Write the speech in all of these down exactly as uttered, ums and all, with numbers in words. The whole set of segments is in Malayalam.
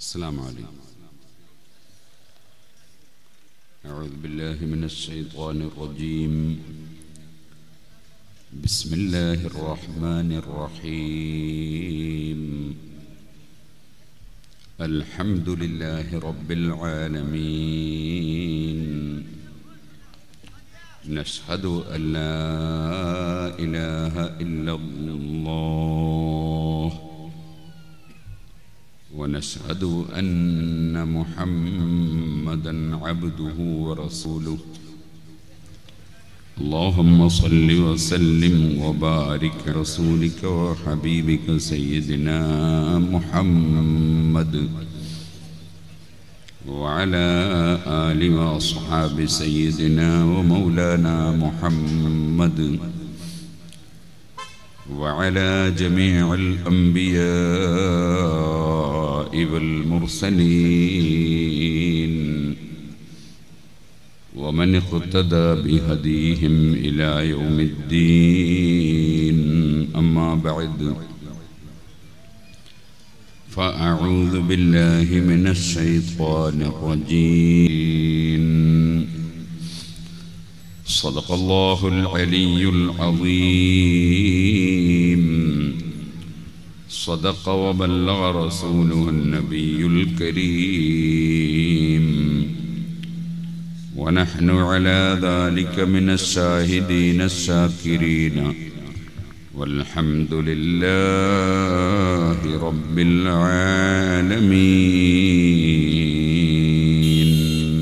السلام عليكم. أعوذ بالله من الشيطان الرجيم. بسم الله الرحمن الرحيم. الحمد لله رب العالمين. نشهد أن لا إله إلا الله ونشهد أن محمدًا عبده ورسوله. اللهم صل وسلم وبارك على رسولك وحبيبك سيدنا محمد وعلى آل وأصحاب سيدنا ومولانا محمد وعلى جميع الأنبياء والمرسلين ومن اقتدى بهديهم إلى يوم الدين. أما بعد، فأعوذ بالله من الشيطان الرجيم. صدق الله العلي العظيم. صدق وبلغ رسوله النبي الكريم. ونحن على ذلك من الشاهدين الشاكرين، والحمد لله رب العالمين.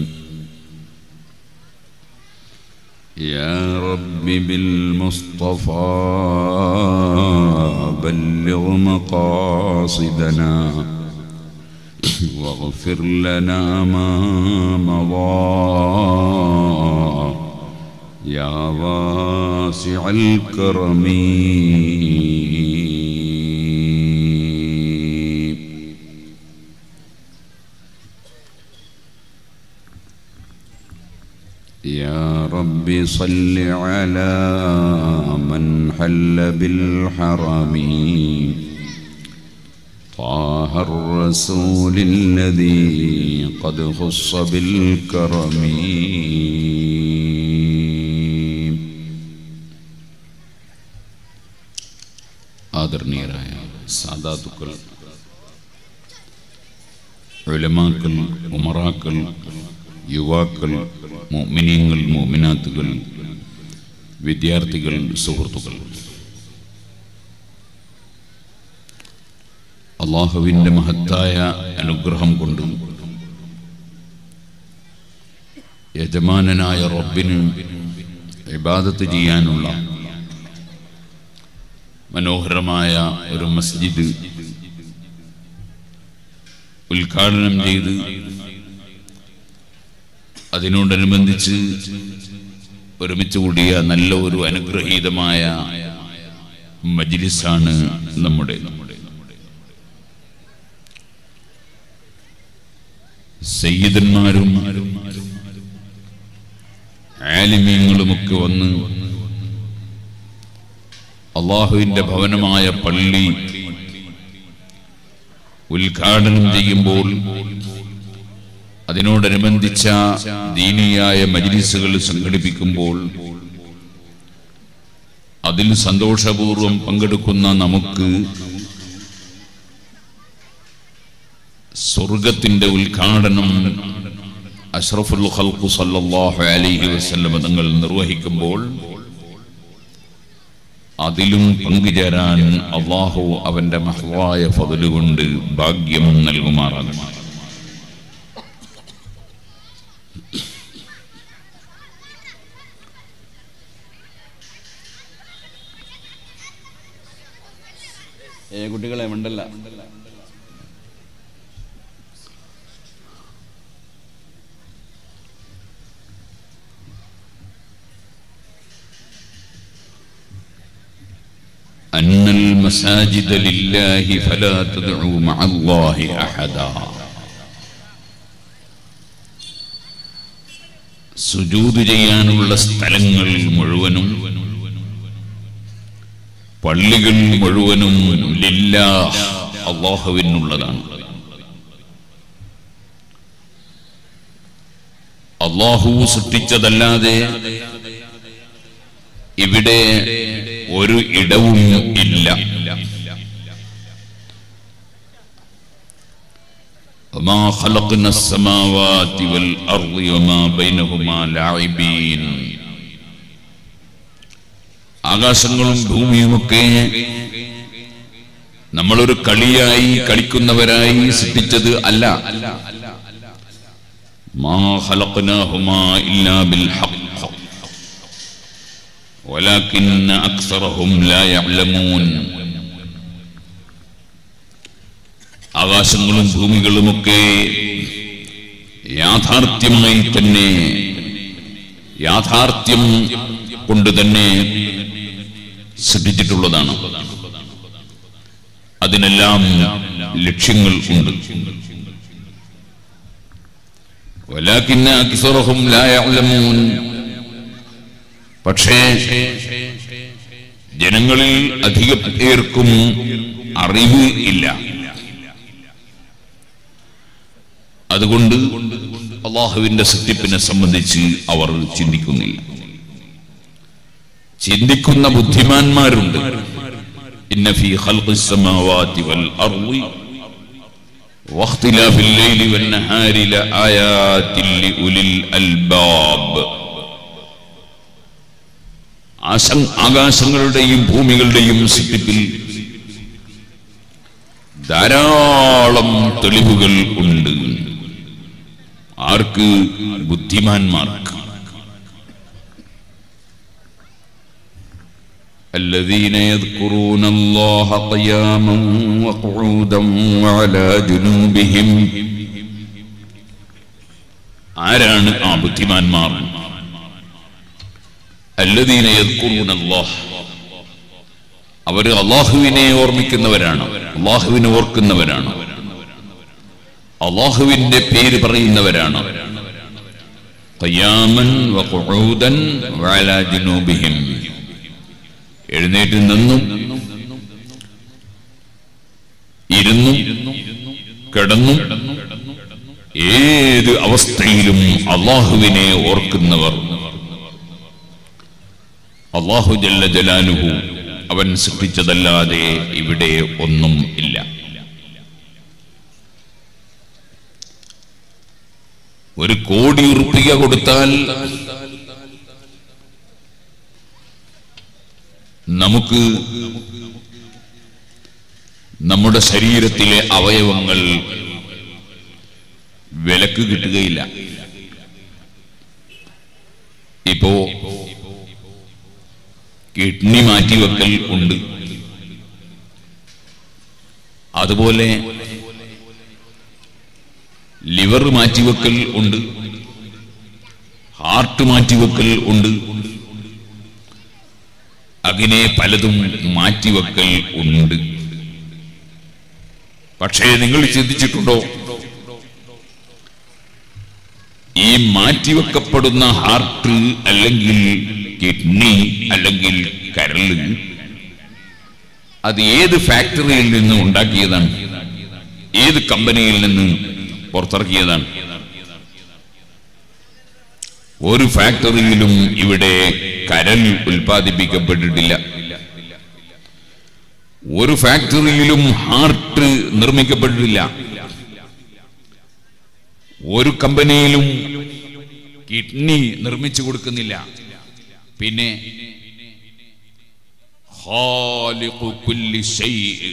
يا رب بالمصطفى بلغ مقاصدنا واغفر لنا ما مضى يا واسع الكرم. يا رب صل على من حل بالحرم طه الرسول الذي قد خص بالكرم. ആദരണീയരായ സാദാത്തുക്കൾ, ഉലമാക്കൾ, ഉമറാക്കൾ, യുവാക്കൾ, മുഅ്മിനീങ്ങൾ, മുഅ്മിനാത്തുകൾ, വിദ്യാർത്ഥികൾ, സുഹൃത്തുക്കൾ, അല്ലാഹുവിൻ്റെ മഹത്തായ അനുഗ്രഹം കൊണ്ട് യജമാനനായ റബ്ബിന് ഇബാദത്ത് ചെയ്യാനുള്ള മനോഹരമായ ഒരു മസ്ജിദ് ഉദ്ഘാടനം ചെയ്ത് അതിനോടനുബന്ധിച്ച് ഒരുമിച്ച് കൂടിയ നല്ല ഒരു അനുഗ്രഹീതമായ മജ്ലിസാണ് നമ്മുടെ. സയ്യിദന്മാരും ആലിമീങ്ങളുമൊക്കെ വന്ന് അല്ലാഹുവിന്റെ ഭവനമായ പള്ളി ഉദ്ഘാടനം ചെയ്യുമ്പോൾ അതിനോടനുബന്ധിച്ച ദീനിയായ മജ്ലിസുകൾ സംഘടിപ്പിക്കുമ്പോൾ അതിൽ സന്തോഷപൂർവം പങ്കെടുക്കുന്ന നമുക്ക് സ്വർഗത്തിന്റെ ഉദ്ഘാടനം അഷ്റഫുൽ ഖൽഖ് സല്ലല്ലാഹു അലൈഹി വസല്ലം തങ്ങൾ നിർവഹിക്കുമ്പോൾ അതിലും പങ്കുചേരാൻ അല്ലാഹു അവന്റെ മഹ്വായ ഫദ്ല് കൊണ്ട് ഭാഗ്യം നൽകുമാറാകട്ടെ. ഏ കുട്ടികളെ മണ്ടല്ല. أن المساجد لله فلا تدعوا مع الله أحدا. സുജൂദ് ചെയ്യാനുള്ള സ്ഥലങ്ങൾ മുഴുവനും പള്ളികൾ മുഴുവനും ലില്ലാഹ് അല്ലാഹുവിനുള്ളതാണ്. അല്ലാഹു സൃഷ്ടിച്ചതല്ലാതെ ഇവിടെ ഒരു ഇടവും ഇല്ല. وما خلقنا السماوات والأرض وما بينهما لاعبين. ആകാശങ്ങളും ഭൂമിയുമൊക്കെ നമ്മളൊരു കളിയായി കളിക്കുന്നവരായി സൃഷ്ടിച്ചത് അല്ല. മാ ഖലഖനാഹുമാ ഇല്ലാ ബിൽ ഹഖ് വലാകിന്ന അക്സറഹും ലാ യഅലമൂൻ. ആകാശങ്ങളും ഭൂമികളുമൊക്കെ യാഥാർത്ഥ്യമായി തന്നെ യാഥാർത്ഥ്യം കൊണ്ട് തന്നെ സൃഷ്ടിച്ചിട്ടുള്ളതാണ്. അതിനെല്ലാം ലക്ഷ്യങ്ങൾ ഉണ്ട്. വലാകിന്ന അക്സറഹും ലാ യഅലമൂൻ. പക്ഷേ ജനങ്ങളിൽ അധികം പേർക്കും അറിവ് ഇല്ല. അതുകൊണ്ട് അല്ലാഹുവിന്റെ സൃഷ്ടിപ്പിനെ സംബന്ധിച്ച് അവർ ചിന്തിക്കുന്നില്ല. ചിന്തിക്കുന്ന ബുദ്ധിമാന്മാരുണ്ട്. ഇന്ന ഫീ ഖൽഖിസ് സമാവാതി വൽ അർളി വഖ്തിലാഫിൽ ലൈലി വൻ നഹാരി ലആയാതിൻ ലിഉലിൽ അൽബാബ്. ആകാശങ്ങളുടെയും ഭൂമികളുടെയും സൃഷ്ടിപ്പിൽ ധാരാളം തെളിവുകൾ ഉണ്ട്. ആർക്ക്? ബുദ്ധിമാന്മാർക്ക്. الذين يذكرون الله قياما وقعودا وعلى جنوبهم. ആരാണ് ആ ബുദ്ധിമാന്മാർ? الذين يذكرون الله. അവർ അല്ലാഹുവിനെ ഓർമ്മിക്കുന്നവരാണ്, അല്ലാഹുവിനെ ഓർക്കുന്നവരാണ്, അല്ലാഹുവിന്റെ പേര് പറയുന്നവരാണ്. ഖിയാമൻ വഖുഊദൻ വഅലാ ജുനൂബിഹിം. എഴുന്നേറ്റ് നിന്നും ഇരുന്നും കിടന്നും ഏത് അവസ്ഥയിലും അല്ലാഹുവിനെ ഓർക്കുന്നവർ. അല്ലാഹു ജല്ല ജലാലുഹു അവൻ സൃഷ്ടിച്ചതല്ലാതെ ഇവിടെ ഒന്നും ഇല്ല. ഒരു കോടി ഉറുപ്പിക കൊടുത്താൽ നമുക്ക് നമ്മുടെ ശരീരത്തിലെ അവയവങ്ങൾ വിലക്ക് കിട്ടുകയില്ല. ഇപ്പോ കിഡ്നി മാറ്റിവെക്കൽ ഉണ്ട്, അതുപോലെ ലിവർ മാറ്റിവെക്കൽ ഉണ്ട്, ഹാർട്ട് മാറ്റിവെക്കൽ ഉണ്ട്, അങ്ങനെ പലതും മാറ്റിവെക്കൽ ഉണ്ട്. പക്ഷേ നിങ്ങൾ ചിന്തിച്ചിട്ടുണ്ടോ, ഈ മാറ്റിവെക്കപ്പെടുന്ന ഹാർട്ട് അല്ലെങ്കിൽ കിഡ്നി അല്ലെങ്കിൽ കരള് അത് ഏത് ഫാക്ടറിയിൽ നിന്ന് ഉണ്ടാക്കിയതാണ്? ഏത് കമ്പനിയിൽ നിന്ന് പുറത്തിറക്കിയതാണ്? ഒരു ഫാക്ടറിയിലും ഇവിടെ കരൾ ഉൽപ്പാദിപ്പിക്കപ്പെട്ടിട്ടില്ല. ഒരു ഫാക്ടറിയിലും ഹാർട്ട് നിർമ്മിക്കപ്പെട്ടിട്ടില്ല. ഒരു കമ്പനിയിലും കിഡ്നി നിർമ്മിച്ചു കൊടുക്കുന്നില്ല. പിന്നെ ഖാലിഖു കുല്ലി ശൈഇ,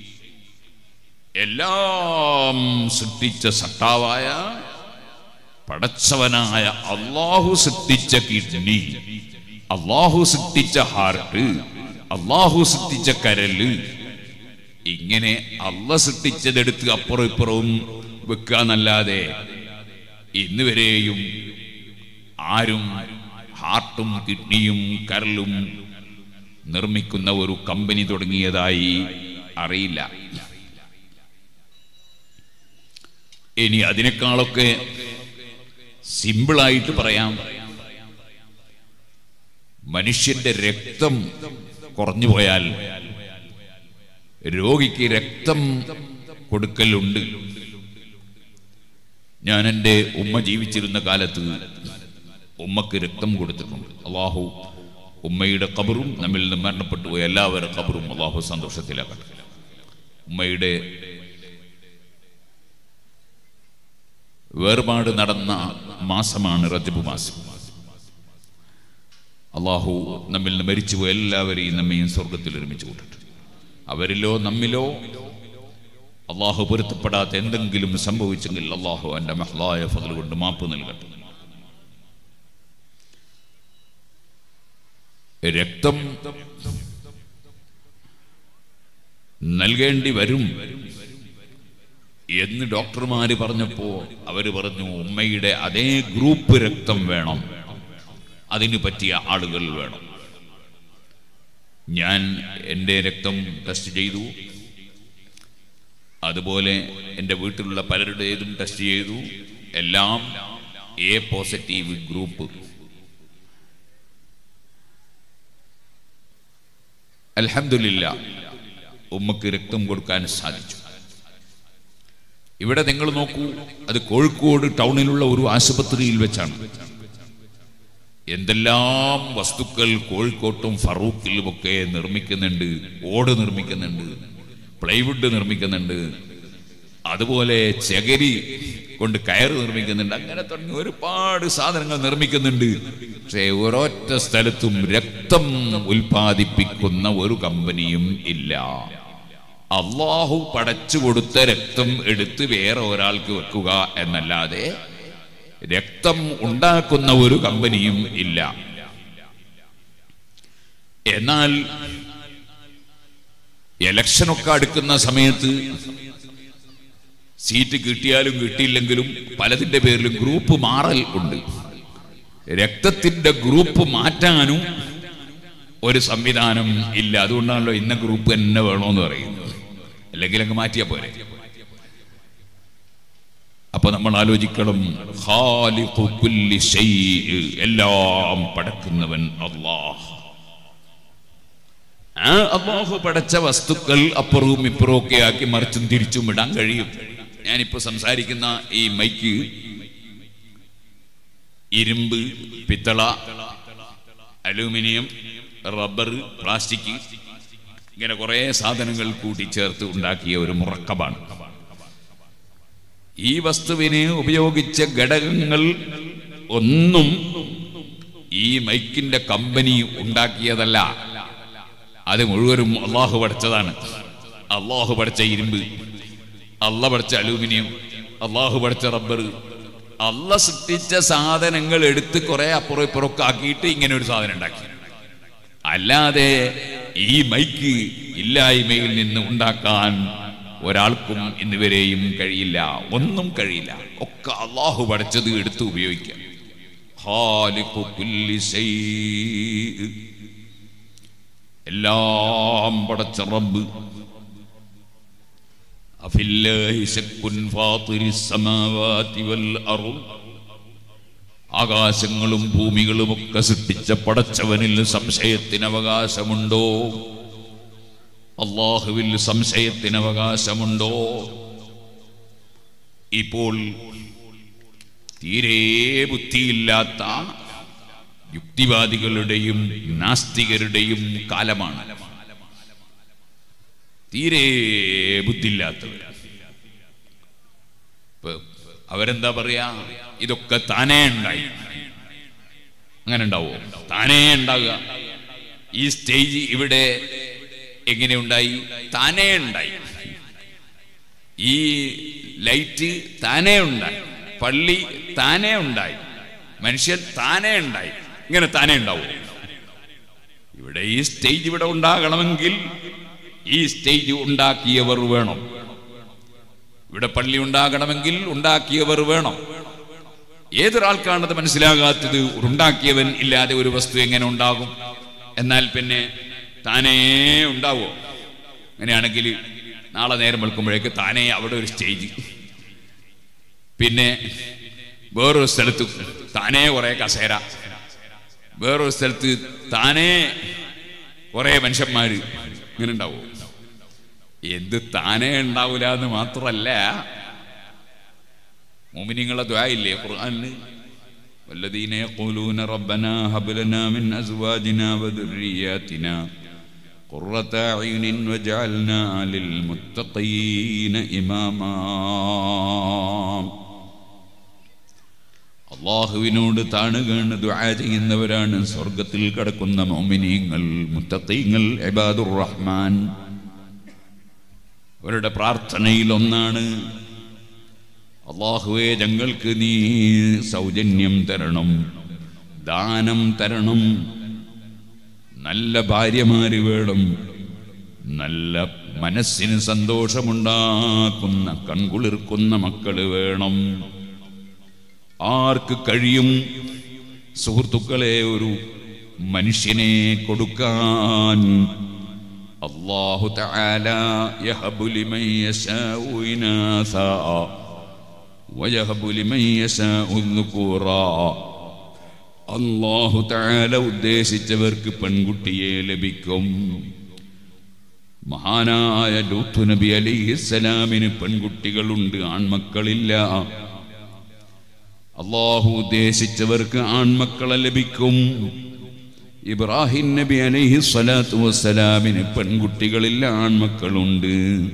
എല്ലാം സൃഷ്ടിച്ച സട്ടാവായ പടച്ചവനായ അല്ലാഹു സൃഷ്ടിച്ച കിഡ്നി, അല്ലാഹു സൃഷ്ടിച്ച ഹാർട്ട്, അല്ലാഹു സൃഷ്ടിച്ച കരല്, ഇങ്ങനെ അള്ള സൃഷ്ടിച്ചതെടുത്ത് അപ്പുറം ഇപ്പുറവും വെക്കാന്നല്ലാതെ ഇന്ന് വരെയും ആരും ഹാർട്ടും കിഡ്നിയും കരളും നിർമ്മിക്കുന്ന ഒരു കമ്പനി തുടങ്ങിയതായി അറിയില്ല. ഇനി അതിനേക്കാളൊക്കെ സിമ്പിളായിട്ട് പറയാം, മനുഷ്യന്റെ രക്തം കുറഞ്ഞു പോയാൽ രോഗിക്ക് രക്തം കൊടുക്കലുണ്ട്. ഞാൻ എൻ്റെ ഉമ്മ ജീവിച്ചിരുന്ന കാലത്ത് ഉമ്മക്ക് രക്തം കൊടുത്തിട്ടുണ്ട്. അള്ളാഹു ഉമ്മയുടെ ഖബറും നമ്മിൽ നിന്ന് മരണപ്പെട്ടു പോയ എല്ലാവരുടെ ഖബറും അള്ളാഹു സന്തോഷത്തിലാക്കട്ടെ. ഉമ്മയുടെ വേർപാട് നടന്ന മാസമാണ് റജബ് മാസം. അള്ളാഹു നമ്മിൽ നിന്ന് മരിച്ചുപോയ എല്ലാവരെയും നമ്മയും സ്വർഗത്തിൽ ഒരുമിച്ച് കൂട്ടട്ടെ. അവരിലോ നമ്മിലോ അള്ളാഹു പൊരുത്തപ്പെടാത്ത എന്തെങ്കിലും സംഭവിച്ചെങ്കിൽ അള്ളാഹു എൻ്റെ മഹ്ലായ ഫദ്ൽ കൊണ്ട് മാപ്പ് നൽകട്ടെ. രക്തം നൽകേണ്ടി വരും എന്ന് ഡോക്ടർമാര് പറഞ്ഞപ്പോ അവര് പറഞ്ഞു ഉമ്മയുടെ അതേ ഗ്രൂപ്പ് രക്തം വേണം, അതിന് പറ്റിയ ആളുകൾ വേണം. ഞാൻ എൻ്റെ രക്തം ടെസ്റ്റ് ചെയ്തു, അതുപോലെ എൻ്റെ വീട്ടിലുള്ള പലരുടേതും ടെസ്റ്റ് ചെയ്തു. എല്ലാം എ പോസിറ്റീവ് ഗ്രൂപ്പ്. അൽഹംദുലില്ലാഹ് ഉമ്മക്ക് രക്തം കൊടുക്കാൻ സാധിച്ചു. ഇവിടെ നിങ്ങൾ നോക്കൂ, അത് കോഴിക്കോട് ടൗണിലുള്ള ഒരു ആശുപത്രിയിൽ വെച്ചാണ്. എന്തെല്ലാം വസ്തുക്കൾ കോഴിക്കോട്ടും ഫറൂഖിലും ഒക്കെ നിർമ്മിക്കുന്നുണ്ട്. ഓട് നിർമ്മിക്കുന്നുണ്ട്, പ്ലൈവുഡ് നിർമ്മിക്കുന്നുണ്ട്, അതുപോലെ ചകിരി കൊണ്ട് കയറ് നിർമ്മിക്കുന്നുണ്ട്. അങ്ങനെ തുടങ്ങി ഒരുപാട് സാധനങ്ങൾ നിർമ്മിക്കുന്നുണ്ട്. പക്ഷേ ഒരൊറ്റ സ്ഥലത്തും രക്തം ഉൽപ്പാദിപ്പിക്കുന്ന ഒരു കമ്പനിയും ഇല്ല. അള്ളാഹു പടച്ചു കൊടുത്ത രക്തം എടുത്ത് വേറെ ഒരാൾക്ക് വെക്കുക എന്നല്ലാതെ രക്തം ഉണ്ടാക്കുന്ന ഒരു കമ്പനിയും ഇല്ല. എന്നാൽ ഇലക്ഷനൊക്കെ അടുക്കുന്ന സമയത്ത് സീറ്റ് കിട്ടിയാലും കിട്ടിയില്ലെങ്കിലും പലതിന്റെ പേരിലും ഗ്രൂപ്പ് മാറൽ ഉണ്ട്. രക്തത്തിന്റെ ഗ്രൂപ്പ് മാറ്റാനും ഒരു സംവിധാനം ഇല്ല. അതുകൊണ്ടാണല്ലോ ഇന്ന ഗ്രൂപ്പ് തന്നെ വേണോന്ന് പറയുന്നത്. അല്ലെങ്കിൽ അങ്ങ് മാറ്റിയാ പോരെ. അപ്പൊ നമ്മൾ ആലോചിക്കണം, ഖാലിഖു കുല്ലി ശൈഇ, എല്ലാം പടക്കുന്നവൻ അല്ലാഹ്. ആ അല്ലാഹു പടച്ച വസ്തുക്കൾ അപ്പുറവും ഇപ്പുറവും ഒക്കെ ആക്കി മറിച്ചും തിരിച്ചും ഇടാൻ കഴിയും. ഞാനിപ്പോ സംസാരിക്കുന്ന ഈ മൈക്ക് ഇരുമ്പ്, പിത്തള, അലൂമിനിയം, റബ്ബർ, പ്ലാസ്റ്റിക്, ഇങ്ങനെ കുറെ സാധനങ്ങൾ കൂട്ടിച്ചേർത്ത് ഉണ്ടാക്കിയ ഒരു മുറക്കബാണ്. ഈ വസ്തുവിനെ ഉപയോഗിച്ച ഘടകങ്ങൾ ഒന്നും ഈ മൈക്കിന്റെ കമ്പനി ഉണ്ടാക്കിയതല്ല. അത് മുഴുവനും അള്ളാഹു പഠിച്ചതാണ്. അള്ളാഹു പഠിച്ച ഇരുമ്പ്, അള്ളാഹു പഠിച്ച അലൂമിനിയം, അള്ളാഹു പഠിച്ച റബ്ബർ, അള്ളാഹ് സൃഷ്ടിച്ച സാധനങ്ങൾ എടുത്ത് കുറെ അപ്പുറം ഇപ്പുറമൊക്കെ ആക്കിയിട്ട് ഇങ്ങനെ ഒരു സാധനം ഉണ്ടാക്കി. അല്ലാതെ ഈ മൈക്ക് ഇല്ലായ്മയിൽ നിന്ന് ഉണ്ടാക്കാൻ ഒരാൾക്കും ഇന്നുവരെയും കഴിയില്ല. ഒന്നും കഴിയില്ല. ഒക്കെ അള്ളാഹു പഠിച്ചത് എടുത്ത് ഉപയോഗിക്കാം. ഖാലിഖു കുല്ലി ശൈഇ, എല്ലാം പടച്ച റബ്ബ്. അഫില്ലാഹി ശക്കുൻ ഫാത്തിരിസ് സമാവാതി വൽ അർദ്, ആകാശങ്ങളും ഭൂമികളും ഒക്കെ സൃഷ്ടിച്ച പടച്ചവനിൽ സംശയത്തിന് അവകാശമുണ്ടോ? അല്ലാഹുവിൽ സംശയത്തിന് അവകാശമുണ്ടോ? ഇപ്പോൾ തീരെ ബുദ്ധിയില്ലാത്ത യുക്തിവാദികളുടെയും നാസ്തികരുടെയും കാലമാണ്. തീരെ ബുദ്ധിയില്ലാത്തവർ അവരെന്താ പറയാ, ഇതൊക്കെ താനേ ഉണ്ടായി. അങ്ങനെ ഉണ്ടാവോ? താനേ ഉണ്ടാകുക. ഈ സ്റ്റേജ് ഇവിടെ എങ്ങനെ ഉണ്ടായി? താനേ ഉണ്ടായി. ഈ ലൈറ്റ് താനേ ഉണ്ടായി. പള്ളി താനേ ഉണ്ടായി. മനുഷ്യൻ താനേ ഉണ്ടായി. ഇങ്ങനെ താനേ ഉണ്ടാവും. ഇവിടെ ഈ സ്റ്റേജ് ഇവിടെ ഉണ്ടാകണമെങ്കിൽ ഈ സ്റ്റേജ് ഉണ്ടാക്കിയവർ വേണം. ഇവിടെ പള്ളി ഉണ്ടാകണമെങ്കിൽ ഉണ്ടാക്കിയവർ വേണം. ഏതൊരാൾക്കാണത് മനസ്സിലാകാത്തത്? ഉണ്ടാക്കിയവൻ ഇല്ലാതെ ഒരു വസ്തു എങ്ങനെ ഉണ്ടാകും? എന്നാൽ പിന്നെ താനേ ഉണ്ടാവോ? അങ്ങനെയാണെങ്കിൽ നാളെ നേരം വെളുക്കുമ്പോഴേക്ക് താനേ അവിടെ ഒരു സ്റ്റേജ്, പിന്നെ വേറൊരു സ്ഥലത്ത് താനേ കുറെ കസേര, വേറൊരു സ്ഥലത്ത് താനേ കുറെ മനുഷ്യന്മാര്. ഇങ്ങനെ ഉണ്ടാവോ? എന്ത് താനേ ഉണ്ടാവില്ല എന്ന് മാത്രല്ല, മുഅ്മിനീങ്ങളുടെ ദുആ ഇല്ലേ ഖുർആനിൽ? വല്ലദീന യഖൂലൂന റബ്ബനാ ഹബ് ലനാ മിൻ അസ്വാജിനാ വദുർരിയാതിനാ ഖുർറത അയ്യുനിൻ വജഅൽനാ ലിൽ മുത്തഖീന ഇമാമാ. അല്ലാഹുവിനോട് താണുകേണ് ദുആ ചെയ്യുന്നവരാണ് സ്വർഗ്ഗത്തിൽ കടക്കുന്ന മുഅ്മിനീങ്ങൾ, മുത്തഖീങ്ങൾ, ഇബാദുർ റഹ്മാൻ. അവരുടെ പ്രാർത്ഥനയിൽ ഒന്നാണ്, അല്ലാഹുവേ ഞങ്ങൾക്ക് നീ സൗജന്യം തരണം, ദാനം തരണം, നല്ല ഭാര്യമാര് വേണം, നല്ല മനസ്സിന് സന്തോഷമുണ്ടാക്കുന്ന കൺകുളിർക്കുന്ന മക്കള് വേണം. ആർക്ക് കഴിയും സുഹൃത്തുക്കളെ ഒരു മനുഷ്യനെ കൊടുക്കാൻ? അല്ലാഹു തആല യഹബു ലിമൻ യശാഉ ഇനാസാ വയഹബു ലിമൻ യശാഉ ദുകൂറാ. അല്ലാഹു തആല ഉദ്ദേശിച്ചവർക്ക് പെൺകുട്ടിയെ ലഭിക്കും. മഹാനായ ലൂത്ത് നബി അലൈഹിസ്സലാമിന് പെൺകുട്ടികളുണ്ട്, ആൺമക്കളില്ല. അല്ലാഹു ഉദ്ദേശിച്ചവർക്ക് ആൺമക്കളെ ലഭിക്കും. ഇബ്രാഹിം നബി അലൈഹി സ്വലാത്തു വസ്സലാമിന് പെൺകുട്ടികളില്ല, ആൺമക്കളുണ്ട്.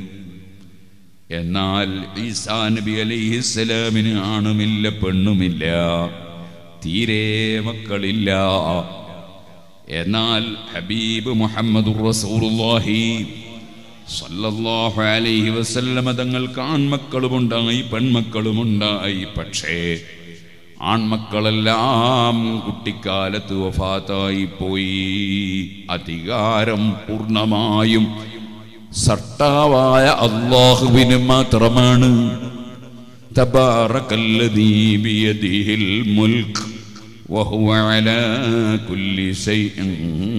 എന്നാൽ ഈസാ നബി അലൈഹി സ്വലാമിന് ആണുമില്ല, പെണ്ണുമില്ല, തീരെ മക്കളില്ല. എന്നാൽ ഹബീബ് മുഹമ്മദുർ റസൂലുള്ളാഹി സല്ലല്ലാഹു അലൈഹി വസല്ലമ തങ്ങൾക്ക് ആൺമക്കളുമുണ്ടായി, പെൺമക്കളുമുണ്ടായി. പക്ഷേ ആൺമക്കളെല്ലാം കുട്ടിക്കാലത്ത് വഫാത്തായി പോയി. അധികാരം പൂർണ്ണമായും സട്ടാവായ അല്ലാഹുവിന് മാത്രമാണ്. തബാറകല്ലദീ ബിയദിഹിൽ മുൽക്ക് വഹുവ അലാ കുല്ലി ശൈഇൻ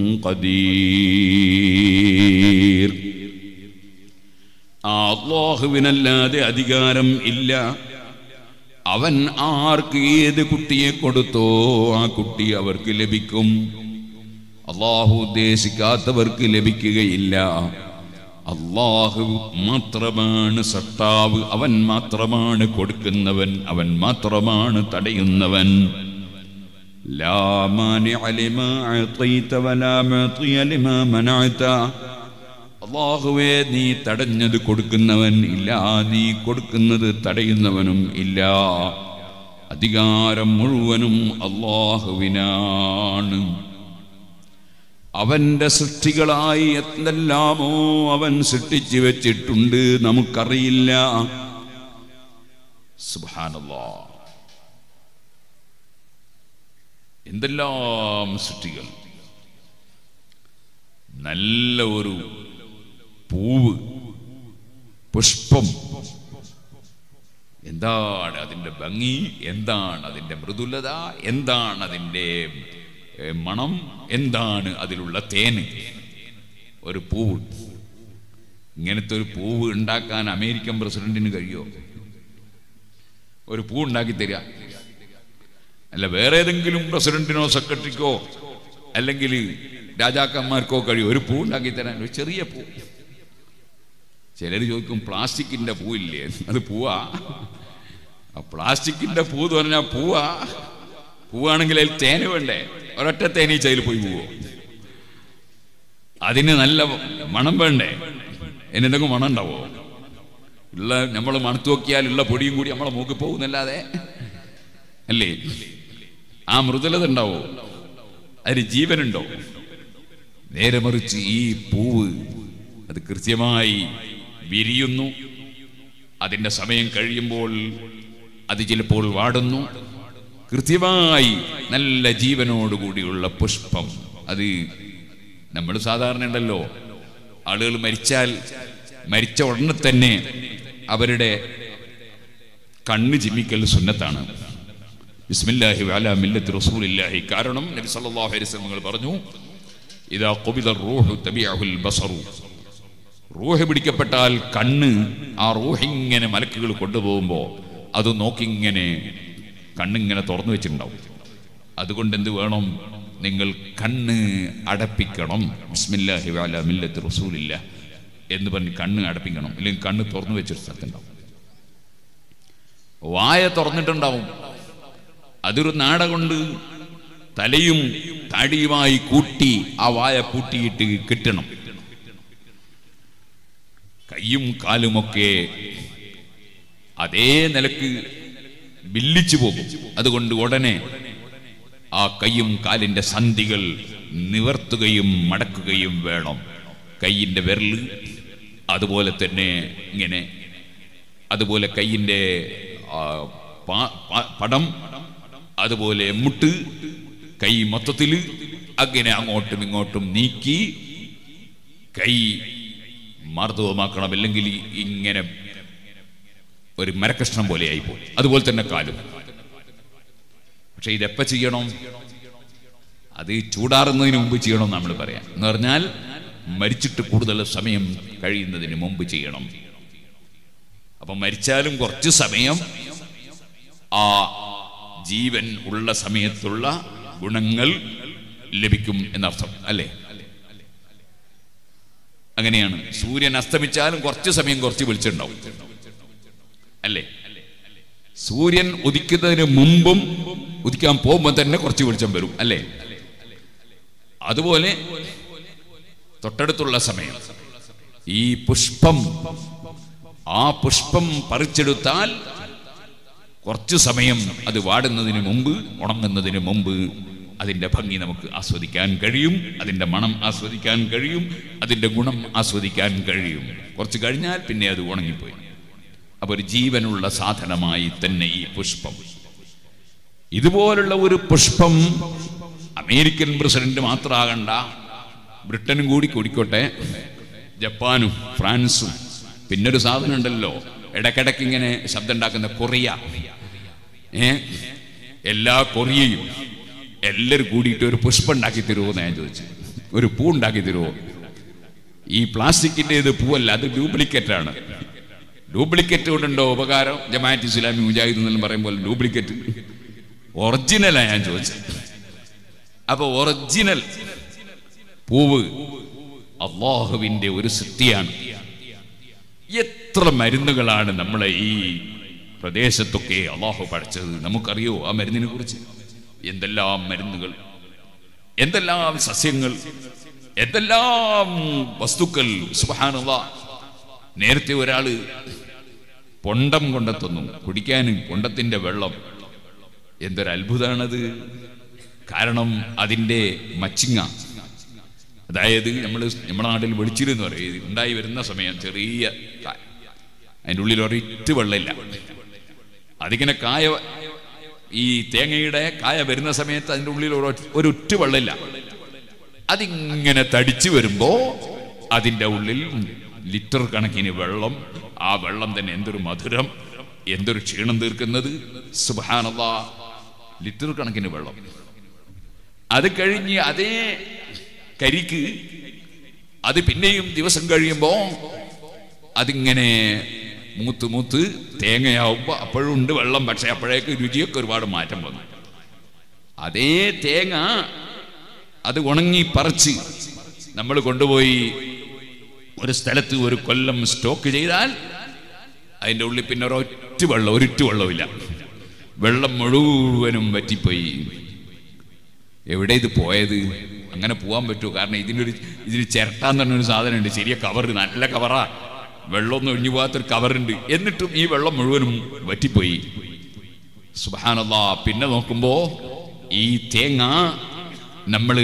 ഖദീർ. അല്ലാഹുവിനല്ലാതെ അധികാരം ഇല്ല. അവൻ ആർക്ക് ഏത് കുട്ടിയെ കൊടുത്തോ ആ കുട്ടി അവർക്ക് ലഭിക്കും. അല്ലാഹു ഉദ്ദേശിക്കാത്തവർക്ക് ലഭിക്കുകയില്ല. അല്ലാഹു മാത്രമാണ് സത്താവ്, അവൻ മാത്രമാണ് കൊടുക്കുന്നവൻ, അവൻ മാത്രമാണ് തടയുന്നവൻ. ലാ മാനിഅ ലിമാ അഅതൈത വലാ മുഅതിയ ലിമാ മനഅത. അല്ലാഹുവേ നീ തടഞ്ഞത് കൊടുക്കുന്നവൻ ഇല്ല, നീ കൊടുക്കുന്നത് തടയുന്നവനും ഇല്ല. അധികാരം മുഴുവനും അല്ലാഹുവിനാണ്. അവന്റെ സൃഷ്ടികളായി എന്തെല്ലാമോ അവൻ സൃഷ്ടിച്ചു വെച്ചിട്ടുണ്ട്, നമുക്കറിയില്ല. സുബ്ഹാനല്ലാഹ്, എന്തെല്ലാം സൃഷ്ടികൾ. നല്ല ഒരു പൂവ്, പുഷ്പം, എന്താണ് അതിൻ്റെ ഭംഗി, എന്താണ് അതിൻ്റെ മൃദുലത, എന്താണ് അതിൻ്റെ മണം, എന്താണ് അതിലുള്ള തേന്. ഒരു പൂവ്, ഇങ്ങനത്തെ ഒരു പൂവ് ഉണ്ടാക്കാൻ അമേരിക്കൻ പ്രസിഡന്റിന് കഴിയോ? ഒരു പൂ ഉണ്ടാക്കി തരിക. അല്ല വേറെ ഏതെങ്കിലും പ്രസിഡന്റിനോ സെക്രട്ടറിക്കോ അല്ലെങ്കിൽ രാജാക്കന്മാർക്കോ കഴിയും ഒരു പൂ ഉണ്ടാക്കി തരാൻ? ഒരു ചെറിയ പൂ. ചിലർ ചോദിക്കും പ്ലാസ്റ്റിക്കിന്റെ പൂവില്ലേ, അത് പൂവാ? ആ പ്ലാസ്റ്റിക്കിന്റെ പൂ എന്ന് പറഞ്ഞാൽ പൂവാ? പൂവാണെങ്കിൽ അതിൽ തേന് വേണ്ടേ? ഒരൊറ്റ തേനീച്ചയിൽ പോയി പോവോ? അതിന് നല്ല മണം വേണ്ടേ? എന്തെങ്കിലും മണം ഉണ്ടാവോ? ഉള്ള നമ്മൾ മണത്തു നോക്കിയാൽ ഉള്ള പൊടിയും കൂടി നമ്മളെ മൂക്ക് പോകുന്നല്ലാതെ അല്ലേ? ആ മൃദുലത ഉണ്ടാവോ? അതിന് ജീവനുണ്ടോ? നേരെ മറിച്ച് ഈ പൂവ് അത് കൃത്യമായി വിരിയുന്നു. അതിൻ്റെ സമയം കഴിയുമ്പോൾ അത് ചിലപ്പോൾ വാടുന്നു. കൃത്യമായി നല്ല ജീവനോടുകൂടിയുള്ള പുഷ്പം. അത് നമ്മൾ സാധാരണ ഉണ്ടല്ലോ, ആളുകൾ മരിച്ചാൽ മരിച്ച ഉടനെ തന്നെ അവരുടെ കണ്ണ് ചിമ്മിക്കൽ സുന്നത്താണ്. ബിസ്മില്ലാഹി വഅലാ മില്ലത്തി റസൂലില്ലാഹി. കാരണം നബി സല്ലല്ലാഹു അലൈഹി വസല്ലം പറഞ്ഞു, ഇദാ ഖുബിദ റൂഹു തബിഅഹുൽ ബസറു. റൂഹ് പിടിക്കപ്പെട്ടാൽ കണ്ണ്, ആ റൂഹിങ്ങനെ മലക്കുകൾ കൊണ്ടുപോകുമ്പോൾ അത് നോക്കിങ്ങനെ കണ്ണിങ്ങനെ തുറന്നു വെച്ചിട്ടുണ്ടാവും. അതുകൊണ്ട് എന്ത് വേണം? നിങ്ങൾ കണ്ണ് അടപ്പിക്കണം. ബിസ്മില്ലാഹി വഅലാ മില്ലത്തി റസൂലില്ലാഹ് എന്ന് പറഞ്ഞ് കണ്ണ് അടപ്പിക്കണം. അല്ലെങ്കിൽ കണ്ണ് തുറന്നു വെച്ചൊരു സ്ഥലത്തുണ്ടാവും. വായ തുറന്നിട്ടുണ്ടാവും. അതൊരു നാട കൊണ്ട് തലയും താടിയുമായി കൂട്ടി ആ വായ പൂട്ടിയിട്ട് കിട്ടണം. കയ്യും കാലുമൊക്കെ അതേ നിലക്ക് വില്ലിച്ചു പോകും. അതുകൊണ്ട് ഉടനെ ആ കയ്യും കാലിന്റെ സന്ധികൾ നിവർത്തുകയും മടക്കുകയും വേണം. കയ്യിന്റെ വിരല് അതുപോലെ തന്നെ ഇങ്ങനെ, അതുപോലെ കയ്യിന്റെ പടം, അതുപോലെ മുട്ട്, കൈ മൊത്തത്തിൽ അങ്ങനെ അങ്ങോട്ടും ഇങ്ങോട്ടും നീക്കി കൈ മാർദ്ദവമാക്കണം. അല്ലെങ്കിൽ ഇങ്ങനെ ഒരു മരക്കഷ്ണം പോലെ ആയിപ്പോകും. അതുപോലെ തന്നെ കാലും. പക്ഷെ ഇതെപ്പ ചെയ്യണം? അത് ചൂടാറുന്നതിന് മുമ്പ് ചെയ്യണം നമ്മൾ പറയാം. എന്ന് പറഞ്ഞാൽ മരിച്ചിട്ട് കൂടുതൽ സമയം കഴിയുന്നതിന് മുമ്പ് ചെയ്യണം. അപ്പൊ മരിച്ചാലും കുറച്ച് സമയം ആ ജീവൻ ഉള്ള സമയത്തുള്ള ഗുണങ്ങൾ ലഭിക്കും എന്നർത്ഥം അല്ലേ? അങ്ങനെയാണ്. സൂര്യൻ അസ്തമിച്ചാലും കുറച്ച് സമയം കുറച്ച് വെളിച്ചുണ്ടാവും അല്ലേ? സൂര്യൻ ഉദിക്കുന്നതിന് മുമ്പും ഉദിക്കാൻ പോകുമ്പോൾ തന്നെ കുറച്ച് വെളിച്ചം വരും അല്ലേ? അതുപോലെ തൊട്ടടുത്തുള്ള സമയം ഈ പുഷ്പം, ആ പുഷ്പം പറിച്ചെടുത്താൽ കുറച്ചു സമയം അത് വാടുന്നതിന് മുമ്പ്, ഉണങ്ങുന്നതിന് മുമ്പ് അതിൻ്റെ ഭംഗി നമുക്ക് ആസ്വദിക്കാൻ കഴിയും, അതിൻ്റെ മണം ആസ്വദിക്കാൻ കഴിയും, അതിൻ്റെ ഗുണം ആസ്വദിക്കാൻ കഴിയും. കുറച്ച് കഴിഞ്ഞാൽ പിന്നെ അത് ഉണങ്ങിപ്പോയി. അപ്പോൾ ഒരു ജീവനുള്ള സാധനമായി തന്നെ ഈ പുഷ്പം. ഇതുപോലുള്ള ഒരു പുഷ്പം അമേരിക്കൻ പ്രസിഡന്റ് മാത്രമാകണ്ട, ബ്രിട്ടനും കൂടി കൂടിക്കോട്ടെ, ജപ്പാനും ഫ്രാൻസും. പിന്നൊരു സാധനം ഉണ്ടല്ലോ ഇടയ്ക്കിടയ്ക്ക് ഇങ്ങനെ ശബ്ദം ഉണ്ടാക്കുന്ന കൊറിയ. ഏ എല്ലാ കൊറിയയും എല്ലാവരും കൂടിയിട്ട് ഒരു പുഷ്പം ഉണ്ടാക്കി തരുമോ എന്ന് ഞാൻ ചോദിച്ചു. ഒരു പൂ ഉണ്ടാക്കി തരുമോ? ഈ പ്ലാസ്റ്റിക്കിൻ്റെ ഇത് പൂവല്ല, അത് ഡ്യൂപ്ലിക്കേറ്റാണ്. ഡ്യൂപ്ലിക്കേറ്റ് കൊണ്ടുണ്ടോ ഉപകാരം? ജമാഅത്ത് ഇസ്ലാമി മുജാഹിദ് എന്നെല്ലാം പറയുമ്പോൾ ഡ്യൂപ്ലിക്കേറ്റ്. ഒറിജിനലാണ് ഞാൻ ചോദിച്ചത്. അപ്പൊ ഒറിജിനൽ പൂവ് അള്ളാഹുവിൻ്റെ ഒരു സൃഷ്ടിയാണ്. എത്ര മരുന്നുകളാണ് നമ്മളെ ഈ പ്രദേശത്തൊക്കെ അള്ളാഹു പഠിച്ചത്, നമുക്കറിയോ ആ മരുന്നിനെ കുറിച്ച്? എന്തെല്ലാം മരുന്നുകൾ, എന്തെല്ലാം സസ്യങ്ങൾ, എന്തെല്ലാം വസ്തുക്കൾ. സുബ്ഹാനല്ലാഹ്. നേരത്തെ ഒരാള് പൊണ്ടം കൊണ്ടെത്തുന്നു കുടിക്കാൻ, പൊണ്ടത്തിന്റെ വെള്ളം. എന്തൊരു അത്ഭുതമാണത്! കാരണം അതിൻ്റെ മച്ചിങ്ങ, അതായത് നമ്മൾ നമ്മുടെ നാട്ടിൽ വെളിച്ചിലെന്ന് പറയും, ഉണ്ടായി വരുന്ന സമയം ചെറിയ കായ, അതിൻ്റെ ഉള്ളിൽ ഒരിറ്റ് വെള്ളമില്ല. അതിങ്ങനെ കായ, ഈ തേങ്ങയുടെ കായ വരുന്ന സമയത്ത് അതിൻ്റെ ഉള്ളിൽ ഒരു ഉറ്റ് വെള്ളമില്ല. അതിങ്ങനെ തടിച്ചു വരുമ്പോ അതിൻ്റെ ഉള്ളിൽ ലിറ്റർ കണക്കിന് വെള്ളം. ആ വെള്ളം തന്നെ എന്തൊരു മധുരം, എന്തൊരു ക്ഷീണം തീർക്കുന്നത്! സുബ്ഹാനല്ലാഹ്. ലിറ്റർ കണക്കിന് വെള്ളം. അത് കഴിഞ്ഞ് അതേ കരിക്ക് അത് പിന്നെയും ദിവസം കഴിയുമ്പോ അതിങ്ങനെ മൂത്ത് മൂത്ത് തേങ്ങയാവുമ്പോ അപ്പോഴും ഉണ്ട് വെള്ളം, പക്ഷെ അപ്പോഴേക്ക് രുചിയൊക്കെ ഒരുപാട് മാറ്റം വന്നു. അതേ തേങ്ങ അത് ഉണങ്ങി പറിച്ച് നമ്മൾ കൊണ്ടുപോയി ഒരു സ്ഥലത്ത് ഒരു കൊല്ലം സ്റ്റോക്ക് ചെയ്താൽ അതിൻ്റെ ഉള്ളിൽ പിന്നെ ഒരൊറ്റ വെള്ളം, ഒരിറ്റു വെള്ളമില്ല. വെള്ളം മുഴുവനും വറ്റിപ്പോയി. എവിടെ ഇത് പോയത്? അങ്ങനെ പോകാൻ പറ്റുമോ? കാരണം ഇതിനൊരു ഇതിന് ചിരട്ടാന്ന് പറഞ്ഞൊരു സാധനമുണ്ട്, ചെറിയ കവർ, നല്ല കവറാ, വെള്ളമൊന്നും ഒഴിഞ്ഞു പോകാത്തൊരു കവറുണ്ട്. എന്നിട്ടും ഈ വെള്ളം മുഴുവനും വറ്റിപ്പോയി. സുബ്ഹാനല്ലാഹ്. പിന്നെ നോക്കുമ്പോ ഈ തേങ്ങ നമ്മൾ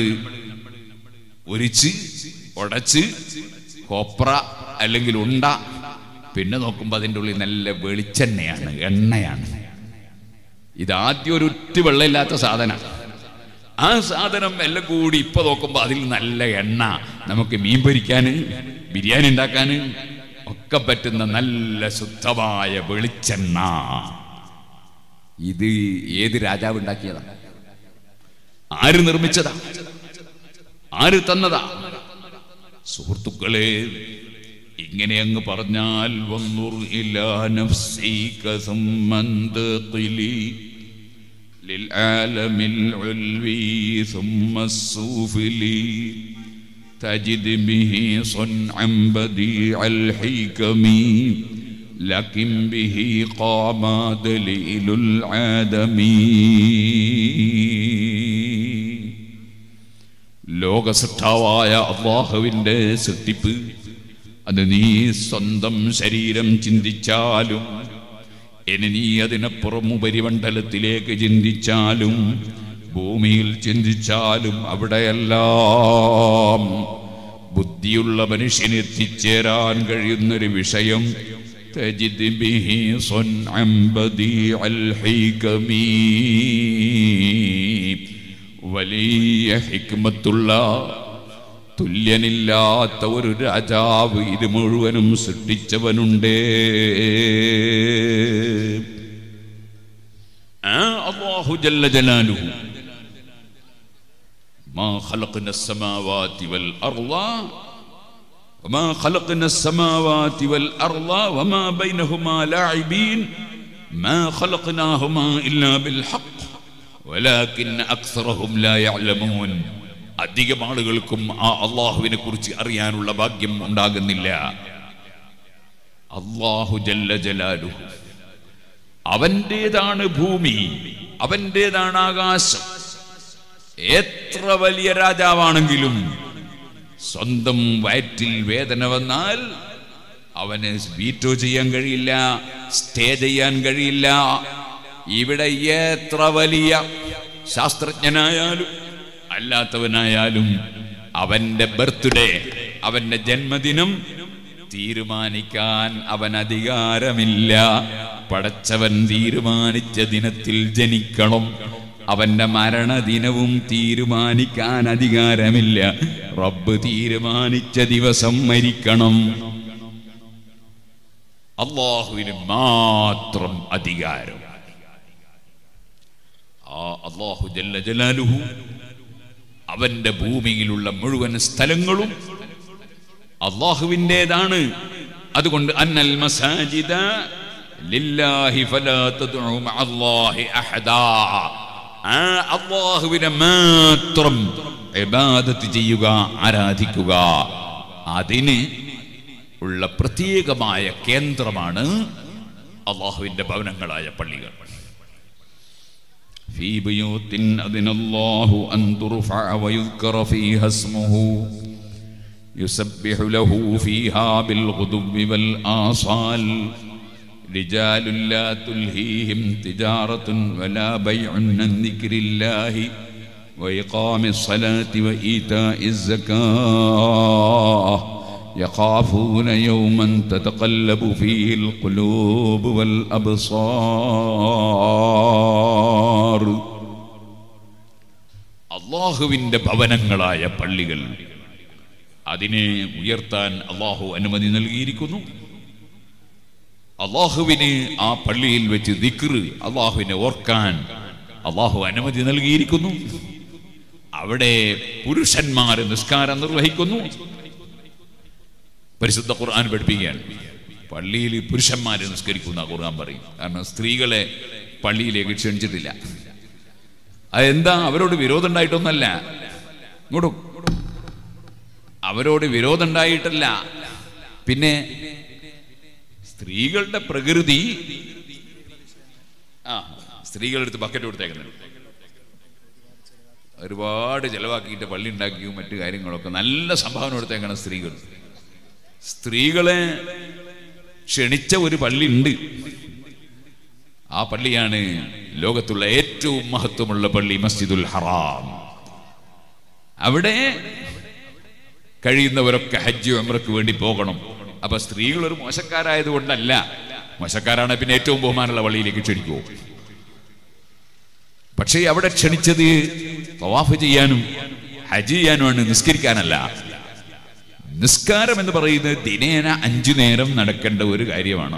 ഒരിച്ച് ഉടച്ച് കൊപ്ര അല്ലെങ്കിൽ ഉണ്ട, പിന്നെ നോക്കുമ്പോൾ അതിൻ്റെ ഉള്ളിൽ നല്ല വെളിച്ചെണ്ണയാണ്, എണ്ണയാണ്. ഇതാദ്യം ഒരു ഉറ്റ് വെള്ളമില്ലാത്ത സാധനം. ആ സാധനം എല്ലാം കൂടി ഇപ്പൊ നോക്കുമ്പോൾ അതിൽ നല്ല എണ്ണ, നമുക്ക് മീൻ പൊരിക്കാൻ, ബിരിയാണി ഉണ്ടാക്കാൻ ഒക്കെ പറ്റുന്ന നല്ല ശുദ്ധമായ വെളിച്ചെണ്ണ. ഇത് ഏത് രാജാവ് ഉണ്ടാക്കിയതാ? ആര് നിർമ്മിച്ചതാ? ആര് തന്നതാ? സുഹൃത്തുക്കളെ, ഇങ്ങനെ അങ്ങ് പറഞ്ഞാൽ വന്നുർ ഇലാ നഫ്സിക സുമ്മന്തഖിലി للعالم العلوي ثم السفلي تجد به صنعا بديع الحكم لكن به قام دليل العدم ലോകസൃഷ്ടാവായ അല്ലാഹുവിൻ്റെ സൃഷ്ടിപ്പ് അത് നീ സ്വന്തം ശരീരം ചിന്തിച്ചാലും ഇനി നീ അതിനപ്പുറം ഉപരിമണ്ഡലത്തിലേക്ക് ചിന്തിച്ചാലും ഭൂമിയിൽ ചിന്തിച്ചാലും അവിടെയെല്ലാം ബുദ്ധിയുള്ള മനുഷ്യന് എത്തിച്ചേരാൻ കഴിയുന്നൊരു വിഷയം തജിദ് ബിഹി സ്വൻഅൻ ബദീഅൽ ഹികമി വലിയ ഹിക്മത്തുള്ള തുല്യനില്ലാത്ത ഒരു രാജാവ് ഇത് മുഴുവനും സൃഷ്ടിച്ചവനുണ്ട്. അല്ലാഹു ജല്ല ജലാലുഹു മാ ഖലഖന السماوات والأرض وما خلقنا السماوات والأرض وما بينهما لاعبين ما خلقناهما إلا بالحق ولكن أكثرهم لا يعلمون. അധികം ആളുകൾക്കും ആ അല്ലാഹുവിനെ കുറിച്ച് അറിയാനുള്ള ഭാഗ്യം ഉണ്ടാകുന്നില്ല. അല്ലാഹു ജല്ല ജലാലുഹു അവന്റേതാണ് ഭൂമി, അവന്റേതാണ് ആകാശം. എത്ര വലിയ രാജാവാണെങ്കിലും സ്വന്തം വയറ്റിൽ വേദന വന്നാൽ അവന് വീറ്റോ ചെയ്യാൻ കഴിയില്ല, സ്റ്റേ ചെയ്യാൻ കഴിയില്ല. ഇവിടെ എത്ര വലിയ ശാസ്ത്രജ്ഞനായാലും അല്ലാത്തവനായാലും അവന്റെ ബർത്ത്ഡേ, അവന്റെ ജന്മദിനം തീരുമാനിക്കാൻ അവൻ അധികാരമില്ല. പടച്ചവൻ തീരുമാനിച്ച ദിനത്തിൽ ജനിക്കണം. അവന്റെ മരണദിനവും തീരുമാനിക്കാൻ അധികാരമില്ല. റബ്ബ് തീരുമാനിച്ച ദിവസം മരിക്കണം. അല്ലാഹുവിന് മാത്രം അധികാരം. ആ അല്ലാഹു ജല്ല ജലാലുഹു അവന്റെ ഭൂമിയിലുള്ള മുഴുവൻ സ്ഥലങ്ങളും അല്ലാഹുവിൻ്റെതാണ്. അതുകൊണ്ട് അന്നൽ മസാജിദ ലില്ലാഹി ഫലാ തദ്ഉ മഅല്ലാഹി അഹദാ. ആ അല്ലാഹുവിനെ മാത്രം ഇബാദത്ത് ചെയ്യുക, ആരാധിക്കുക. അതിന് ഉള്ള പ്രത്യേകമായ കേന്ദ്രമാണ് അല്ലാഹുവിന്റെ ഭവനങ്ങളായ പള്ളികൾ. في بيوت أذن الله أن ترفع ويذكر فيها اسمه يسبح له فيها بالغدو والآصال رجال لا تلهيهم تجارة ولا بيع عن ذكر الله وإقام الصلاة وإيتاء الزكاة يخافون يوما تتقلب فيه القلوب والأبصار. അല്ലാഹുവിന്റെ ഭവനങ്ങളായ പള്ളികൾ, അതിനെ ഉയർത്താൻ അല്ലാഹു അനുമതി നൽകിയിരിക്കുന്നു. അല്ലാഹുവിന് ആ പള്ളിയിൽ വെച്ച് ദിക്ർ, അല്ലാഹുവിനെ ഓർക്കാൻ അല്ലാഹു അനുമതി നൽകിയിരിക്കുന്നു. അവിടെ പുരുഷന്മാർ നിസ്കാരം നിർവഹിക്കുന്നു. പരിശുദ്ധ ഖുർആൻ പഠിപ്പിക്കുകയാണ്, പള്ളിയിൽ പുരുഷന്മാരെ നിസ്കരിക്കുന്ന ഖുർആൻ പറയും. കാരണം സ്ത്രീകളെ പള്ളിയിലേക്ക് ക്ഷണിച്ചിട്ടില്ല. അതെന്താ? അവരോട് വിരോധം ഉണ്ടായിട്ടൊന്നല്ല, ഇങ്ങോട്ടും അവരോട് വിരോധം ഉണ്ടായിട്ടല്ല. പിന്നെ സ്ത്രീകളുടെ പ്രകൃതി, ആ സ്ത്രീകളെടുത്ത് ബക്കറ്റ് കൊടുത്തേക്കുന്നുണ്ട്. ഒരുപാട് ചെലവാക്കിയിട്ട് പള്ളി ഉണ്ടാക്കിയും മറ്റു കാര്യങ്ങളൊക്കെ നല്ല സംഭാവന കൊടുത്തേക്കണം സ്ത്രീകൾ. സ്ത്രീകളെ ക്ഷണിച്ച ഒരു പള്ളി ഉണ്ട്. ആ പള്ളിയാണ് ലോകത്തുള്ള ഏറ്റവും മഹത്വമുള്ള പള്ളി, മസ്ജിദുൽ ഹറാം. അവിടെ കഴിയുന്നവരൊക്കെ ഹജ്ജ് ഉംറയ്ക്ക് വേണ്ടി പോകണം. അപ്പൊ സ്ത്രീകൾ ഒരു മോശക്കാരായത് കൊണ്ടല്ല, മോശക്കാരാണ് പിന്നെ ഏറ്റവും ബഹുമാനമുള്ള പള്ളിയിലേക്ക് ക്ഷണിക്കുമോ? പക്ഷേ അവിടെ ക്ഷണിച്ചത് തവാഫ് ചെയ്യാനും ഹജ്ജ് ചെയ്യാനുമാണ്, നിസ്കരിക്കാനല്ല. നിസ്കാരം എന്ന് പറയുന്നത് ദിനേന അഞ്ചു നേരം നടക്കേണ്ട ഒരു കാര്യമാണ്.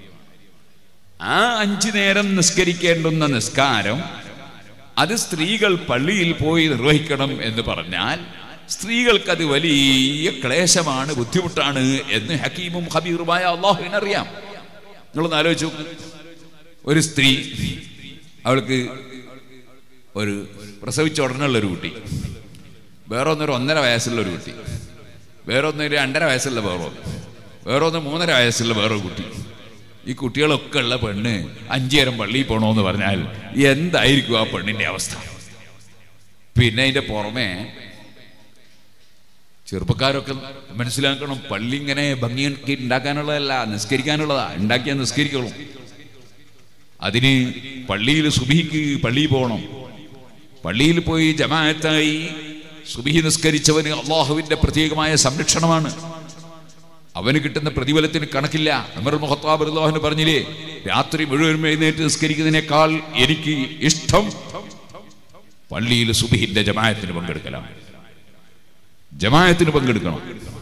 ആ അഞ്ചു നേരം നിസ്കരിക്കേണ്ടുന്ന നിസ്കാരം അത് സ്ത്രീകൾ പള്ളിയിൽ പോയി നിർവഹിക്കണം എന്ന് പറഞ്ഞാൽ സ്ത്രീകൾക്കത് വലിയ ക്ലേശമാണ്, ബുദ്ധിമുട്ടാണ് എന്ന് ഹക്കീമും ഖബീറുമായ അല്ലാഹുവിനറിയാം. നിങ്ങളൊന്ന് ആലോചിച്ചു, ഒരു സ്ത്രീ, അവൾക്ക് ഒരു പ്രസവിച്ച ഉടനെയുള്ളൊരു കുട്ടി, വേറൊന്നൊരു ഒന്നര വയസ്സുള്ള ഒരു കുട്ടി, വേറൊന്നൊരു രണ്ടര വയസ്സുള്ള വേറോ, വേറൊന്ന് മൂന്നര വയസ്സുള്ള വേറൊരു കുട്ടി, ഈ കുട്ടികളൊക്കെ ഉള്ള പെണ്ണ് അഞ്ചേരം പള്ളിയിൽ പോകണമെന്ന് പറഞ്ഞാൽ എന്തായിരിക്കും ആ പെണ്ണിന്റെ അവസ്ഥ? പിന്നെ അതിന്റെ പുറമെ ചെറുപ്പക്കാരൊക്കെ മനസ്സിലാക്കണം, പള്ളി ഇങ്ങനെ ഭംഗിയാക്കി ഉണ്ടാക്കാനുള്ളതല്ല, നിസ്കരിക്കാനുള്ളതാ. ഉണ്ടാക്കിയാൽ നിസ്കരിക്കണം. അതിന് പള്ളിയിൽ സുബഹിക്ക് പള്ളിയിൽ പോകണം. പള്ളിയിൽ പോയി ജമാഅത്തായി സുബഹി നിസ്കരിച്ചവന് അള്ളാഹുവിന്റെ പ്രത്യേകമായ സംരക്ഷണമാണ്. അവന് കിട്ടുന്ന പ്രതിഫലത്തിന് കണക്കില്ല. ഉമർ ഇബ്നു ഖത്താബ് റളിയല്ലാഹു അൻഹു പറഞ്ഞില്ലേ, രാത്രി മുഴുവൻ എഴുന്നേറ്റ് നിസ്കരിക്കുന്നതിനേക്കാൾ എനിക്ക് ഇഷ്ടം പള്ളിയിൽ സുബഹിന്റെ ജമാഅത്തിന് പങ്കെടുക്കലാണ്. ജമാഅത്തിന് പങ്കെടുക്കണം.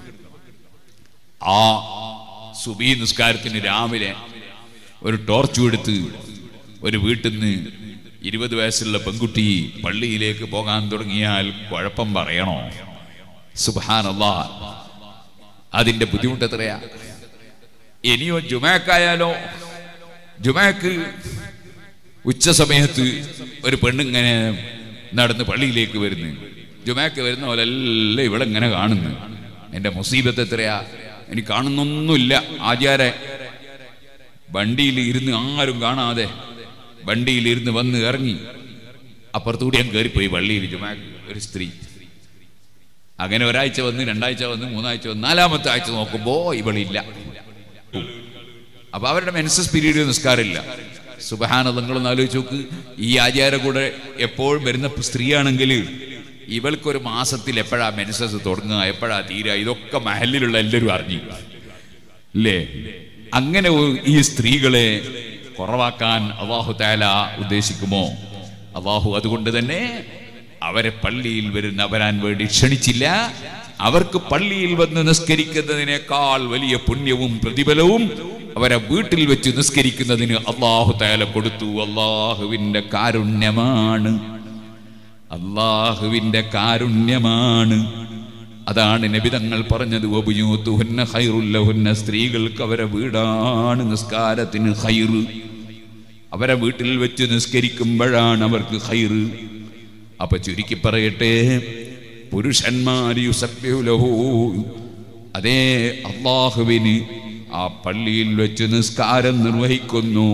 ആ സുബഹി നിസ്കാരത്തിന് രാവിലെ ഒരു ടോർച്ച് എടുത്ത് ഒരു വീട്ടിൽ നിന്ന് ഇരുപത് വയസ്സുള്ള പെൺകുട്ടി പള്ളിയിലേക്ക് പോകാൻ തുടങ്ങിയാൽ കുഴപ്പം പറയണോ? സുബ്ഹാനല്ലാഹ്, അതിന്റെ ബുദ്ധിമുട്ട് എത്രയാ? ഇനിയോ ജുമാക്കായാലോ, ജുമാക്ക് ഉച്ച സമയത്ത് ഒരു പെണ്ണിങ്ങനെ നടന്ന് പള്ളിയിലേക്ക് വരുന്നു. ജുമാക്ക് വരുന്ന പോലെല്ലാം ഇവളെങ്ങനെ കാണുന്നു. എന്റെ മുസീബത്ത് എത്രയാ! എനിക്ക് കാണുന്നൊന്നുമില്ല. ആചാരെ വണ്ടിയിൽ ഇരുന്ന് ആരും കാണാതെ വണ്ടിയിൽ ഇരുന്ന് വന്ന് ഇറങ്ങി അപ്പുറത്തുകൂടി ഞാൻ കയറിപ്പോയി പള്ളിയിൽ. ജുമാക്ക് ഒരു സ്ത്രീ അങ്ങനെ ഒരാഴ്ച വന്ന്, രണ്ടാഴ്ച വന്ന്, മൂന്നാഴ്ച വന്ന്, നാലാമത്തെ ആഴ്ച നോക്കുമ്പോ ഇവളില്ല. അപ്പൊ അവരുടെ മെൻസസ് പീരീഡ് നിസ്കാരമില്ല. സുബ്ഹാനല്ലാഹ്, നിങ്ങളൊന്ന് ആലോചിച്ച് നോക്ക്. ഈ ആചാര കൂടെ എപ്പോഴും വരുന്ന സ്ത്രീയാണെങ്കിൽ ഇവൾക്കൊരു മാസത്തിൽ എപ്പോഴാ മെൻസസ് തുടങ്ങുക, എപ്പോഴാ തീരുക, ഇതൊക്കെ മഹലിലുള്ള എല്ലാവരും അറിഞ്ഞു അല്ലേ? അങ്ങനെ ഈ സ്ത്രീകളെ കുറവാക്കാൻ അല്ലാഹു തആല ഉദ്ദേശിക്കുമോ? അല്ലാഹു അതുകൊണ്ട് തന്നെ അവരെ പള്ളിയിൽ വരുന്ന വരാൻ വേണ്ടി ക്ഷണിച്ചില്ല. അവർക്ക് പള്ളിയിൽ വന്ന് നിസ്കരിക്കുന്നതിനേക്കാൾ വലിയ പുണ്യവും പ്രതിഫലവും അവരെ വീട്ടിൽ വെച്ച് നിസ്കരിക്കുന്നതിന് അല്ലാഹു തആല കൊടുത്തു. അല്ലാഹുവിന്റെ കാരുണ്യമാണ്, അല്ലാഹുവിന്റെ കാരുണ്യമാണ്. അതാണ് നബി തങ്ങൾ പറഞ്ഞത്, വബുയൂതുഹുന്ന ഖൈറുൽ ലഹുന്ന, സ്ത്രീകൾക്ക് അവരെ വീടാണ് നിസ്കാരത്തിന് ഖൈറ്. അവരെ വീട്ടിൽ വെച്ച് നിസ്കരിക്കുമ്പോഴാണ് അവർക്ക് ഖൈറ്. അപ്പൊ ചുരുക്കി പറയട്ടെ, പുരുഷന്മാർ യുസബ്ബിഹു ലഹു, അതേ അല്ലാഹുവിന് ആ പള്ളിയിൽ വെച്ച് നിസ്കാരം നിർവഹിക്കുന്നു.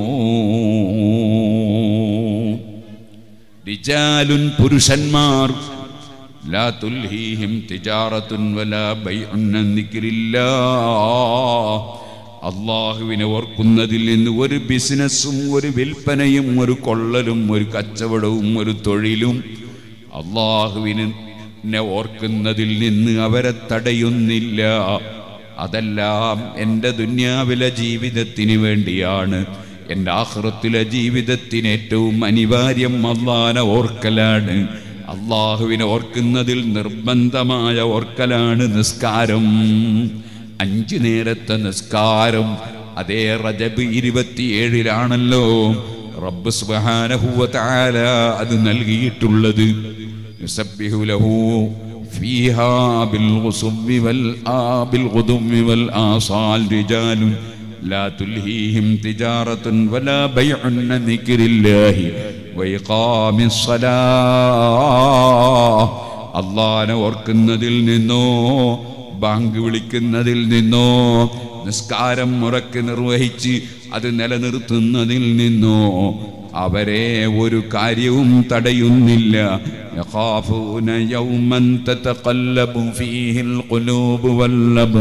റിജാലുൻ, പുരുഷന്മാർ, ലാ തുൽഹീഹിം തിജാറത്തുൻ വലാ ബൈഉൻ അൻ ദിക്രില്ലാഹ്, അല്ലാഹുവിനെ ഓർക്കുന്നതിൽ നിന്ന് ഒരു ബിസിനസ്സും ഒരു വിൽപ്പനയും ഒരു കൊള്ളലും ഒരു കച്ചവടവും ഒരു തൊഴിലും അല്ലാഹുവിനെ ഓർക്കുന്നതിൽ നിന്ന് അവരെ തടയുന്നില്ല. അതെല്ലാം എൻ്റെ ദുന്യാവിലെ ജീവിതത്തിന് വേണ്ടിയാണ്. എൻ്റെ ആഖിറത്തിലെ ജീവിതത്തിന് ഏറ്റവും അനിവാര്യം അല്ലാഹുവിനെ ഓർക്കലാണ്. അല്ലാഹുവിനെ ഓർക്കുന്നതിൽ നിർബന്ധമായ ഓർക്കലാണ് നിസ്കാരം. അഞ്ചു നേരത്തെ നിസ്കാരം. അതേ റജബ് ഇരുപത്തിയേഴിലാണല്ലോ റബ്ബ് സുബ്ഹാനഹു വ തആല അത് നൽകിയിട്ടുള്ളത്. യുസബ്ബിഹു ലഹു ഫീഹാ ബിൽ ഗുസ്വി വൽ ആബിൽ ഗുദുവി വൽ ആസാൽ റിജാലുൻ ലാ തുൽഹീഹിം തിജാറത്തുൻ വലാ ബൈഉൻ അൻ ദിക്രില്ലാഹി വഇഖാമിസ് സ്വലാഹ്, അല്ലാഹുവിനെ ഓർക്കുന്നതിൽ നിന്നോ ബാങ്ക് വിളിക്കുന്നതിൽ നിന്നോ നിസ്കാരം മുറക്ക് നിർവഹിച്ച് അത് നിലനിർത്തുന്നതിൽ നിന്നോ അവരെ ഒരു കാര്യവും തടയുന്നില്ല. യഖാഫൂന യൗമൻ തതഖല്ലബു ഫീഹിൽ ഖുലൂബു വൽ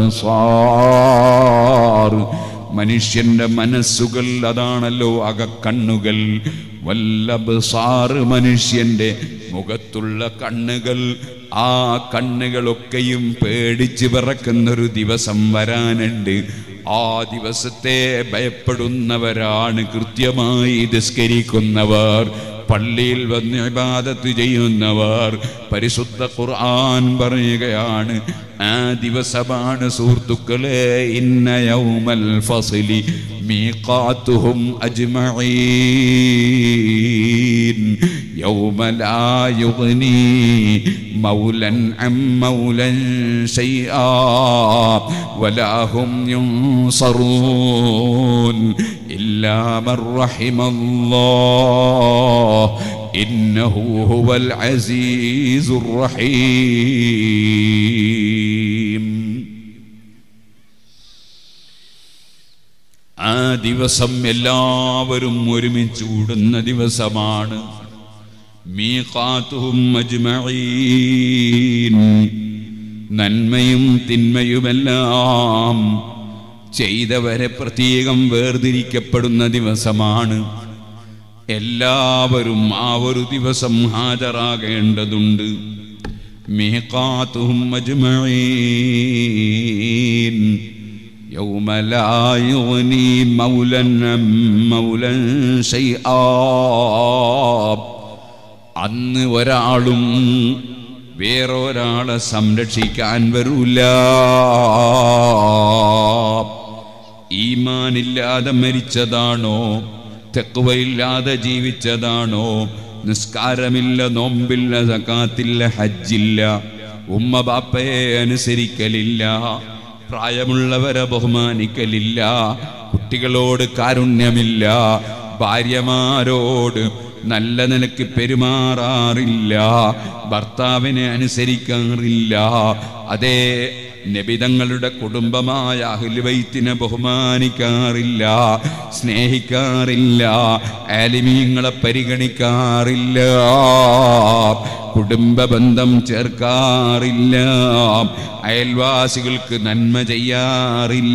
അബ്സാർ, മനുഷ്യന്റെ മനസ്സുകൾ അതാണല്ലോ അകക്കണ്ണുകൾ. വല്ലബ്സാർ, മനുഷ്യന്റെ മുഖത്തുള്ള കണ്ണുകൾ. ആ കണ്ണുകളൊക്കെയും പേടിച്ച് വിറക്കുന്നൊരു ദിവസം വരാനുണ്ട്. ആ ദിവസത്തെ ഭയപ്പെടുന്നവരാണ് കൃത്യമായി നിസ്കരിക്കുന്നവർ, പള്ളിയിൽ വന്ന് ഇബാദത്ത് ചെയ്യുന്നവർ. പരിശുദ്ധ ഖുർആൻ പറയുകയാണ്, ആ ദിവസമാണ് സുഹൃത്തുക്കളെ, ഇന്ന യൗമൽ ഫസ്ലി മീഖാത്തുഹും അജ്മഈൻ യൗമ ലാ യുഗ്നി മൗലൻ അൻ മൗലൻ ശൈആ വലാ ഹും യുൻസറൂൻ ഇല്ലാ മൻ റഹിമല്ലാഹ് ഇന്നഹു ഹുവൽ അസീസുർ റഹീം. ആ ദിവസം എല്ലാവരും ഒരുമിച്ച് കൂടുന്ന ദിവസമാണ്. മീഖാതുഹും അജ്മഈൻ, നന്മയും തിന്മയുമെല്ലാം ചെയ്തവരെ പ്രത്യേകം വേർതിരിക്കപ്പെടുന്ന ദിവസമാണ്. എല്ലാവരും ആ ഒരു ദിവസം ഹാജരാകേണ്ടതുണ്ട്. മീഖാതുഹും അജ്മഈൻ യൗമ ലാ യുഗ്നി മൗലൻ അൻ മൗലൻ ശൈആ, അന്ന് ഒരാളും വേറൊരാളെ സംരക്ഷിക്കാൻ വരൂല. ഈമാനില്ലാതെ മരിച്ചതാണോ, തഖ്വയില്ലാതെ ജീവിച്ചതാണോ, നിസ്കാരമില്ല, നോമ്പില്ല, സകാത്തില്ല, ഹജ്ജില്ല, ഉമ്മ ബാപ്പയെ അനുസരിക്കലില്ല, പ്രായമുള്ളവരെ ബഹുമാനിക്കലില്ല, കുട്ടികളോട് കാരുണ്യമില്ല, ഭാര്യമാരോട് നല്ല നിലക്ക് പെരുമാറാറില്ല, ഭർത്താവിനെ അനുസരിക്കാറില്ല, അതേ നബിതങ്ങളുടെ കുടുംബമായ അഹ്ലു ബൈത്തിനെ ബഹുമാനിക്കാറില്ല, സ്നേഹിക്കാറില്ല, ആലിമീങ്ങളെ പരിഗണിക്കാറില്ല, കുടുംബ ബന്ധം ചേർക്കാറില്ല, അയൽവാസികൾക്ക് നന്മ ചെയ്യാറില്ല.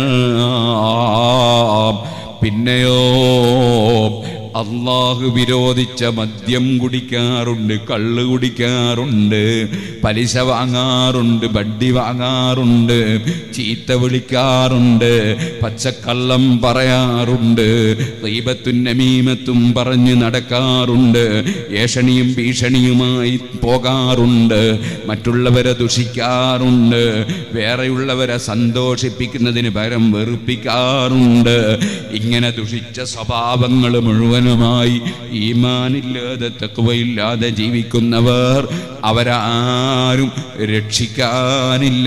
പിന്നെയോ അള്ളാഹു വിരോധിച്ച മദ്യം കുടിക്കാറുണ്ട്, കള്ള് കുടിക്കാറുണ്ട്, പലിശ വാങ്ങാറുണ്ട്, ബഡ്ഡി വാങ്ങാറുണ്ട്, ചീത്ത വിളിക്കാറുണ്ട്, പച്ചക്കള്ളം പറയാറുണ്ട്, ഗീബത്തും നമീമത്തും പറഞ്ഞ് നടക്കാറുണ്ട്, ഏഷണിയും ഭീഷണിയുമായി പോകാറുണ്ട്, മറ്റുള്ളവരെ ദുഷിക്കാറുണ്ട്, വേറെയുള്ളവരെ സന്തോഷിപ്പിക്കുന്നതിന് പകരം വെറുപ്പിക്കാറുണ്ട്. ഇങ്ങനെ ദുഷിച്ച സ്വഭാവങ്ങൾ മുഴുവൻ മായി ഈമാനില്ലാതെ തഖ്വയില്ലാതെ ജീവിക്കുന്നവർ അവരാരും രക്ഷിക്കാനില്ല.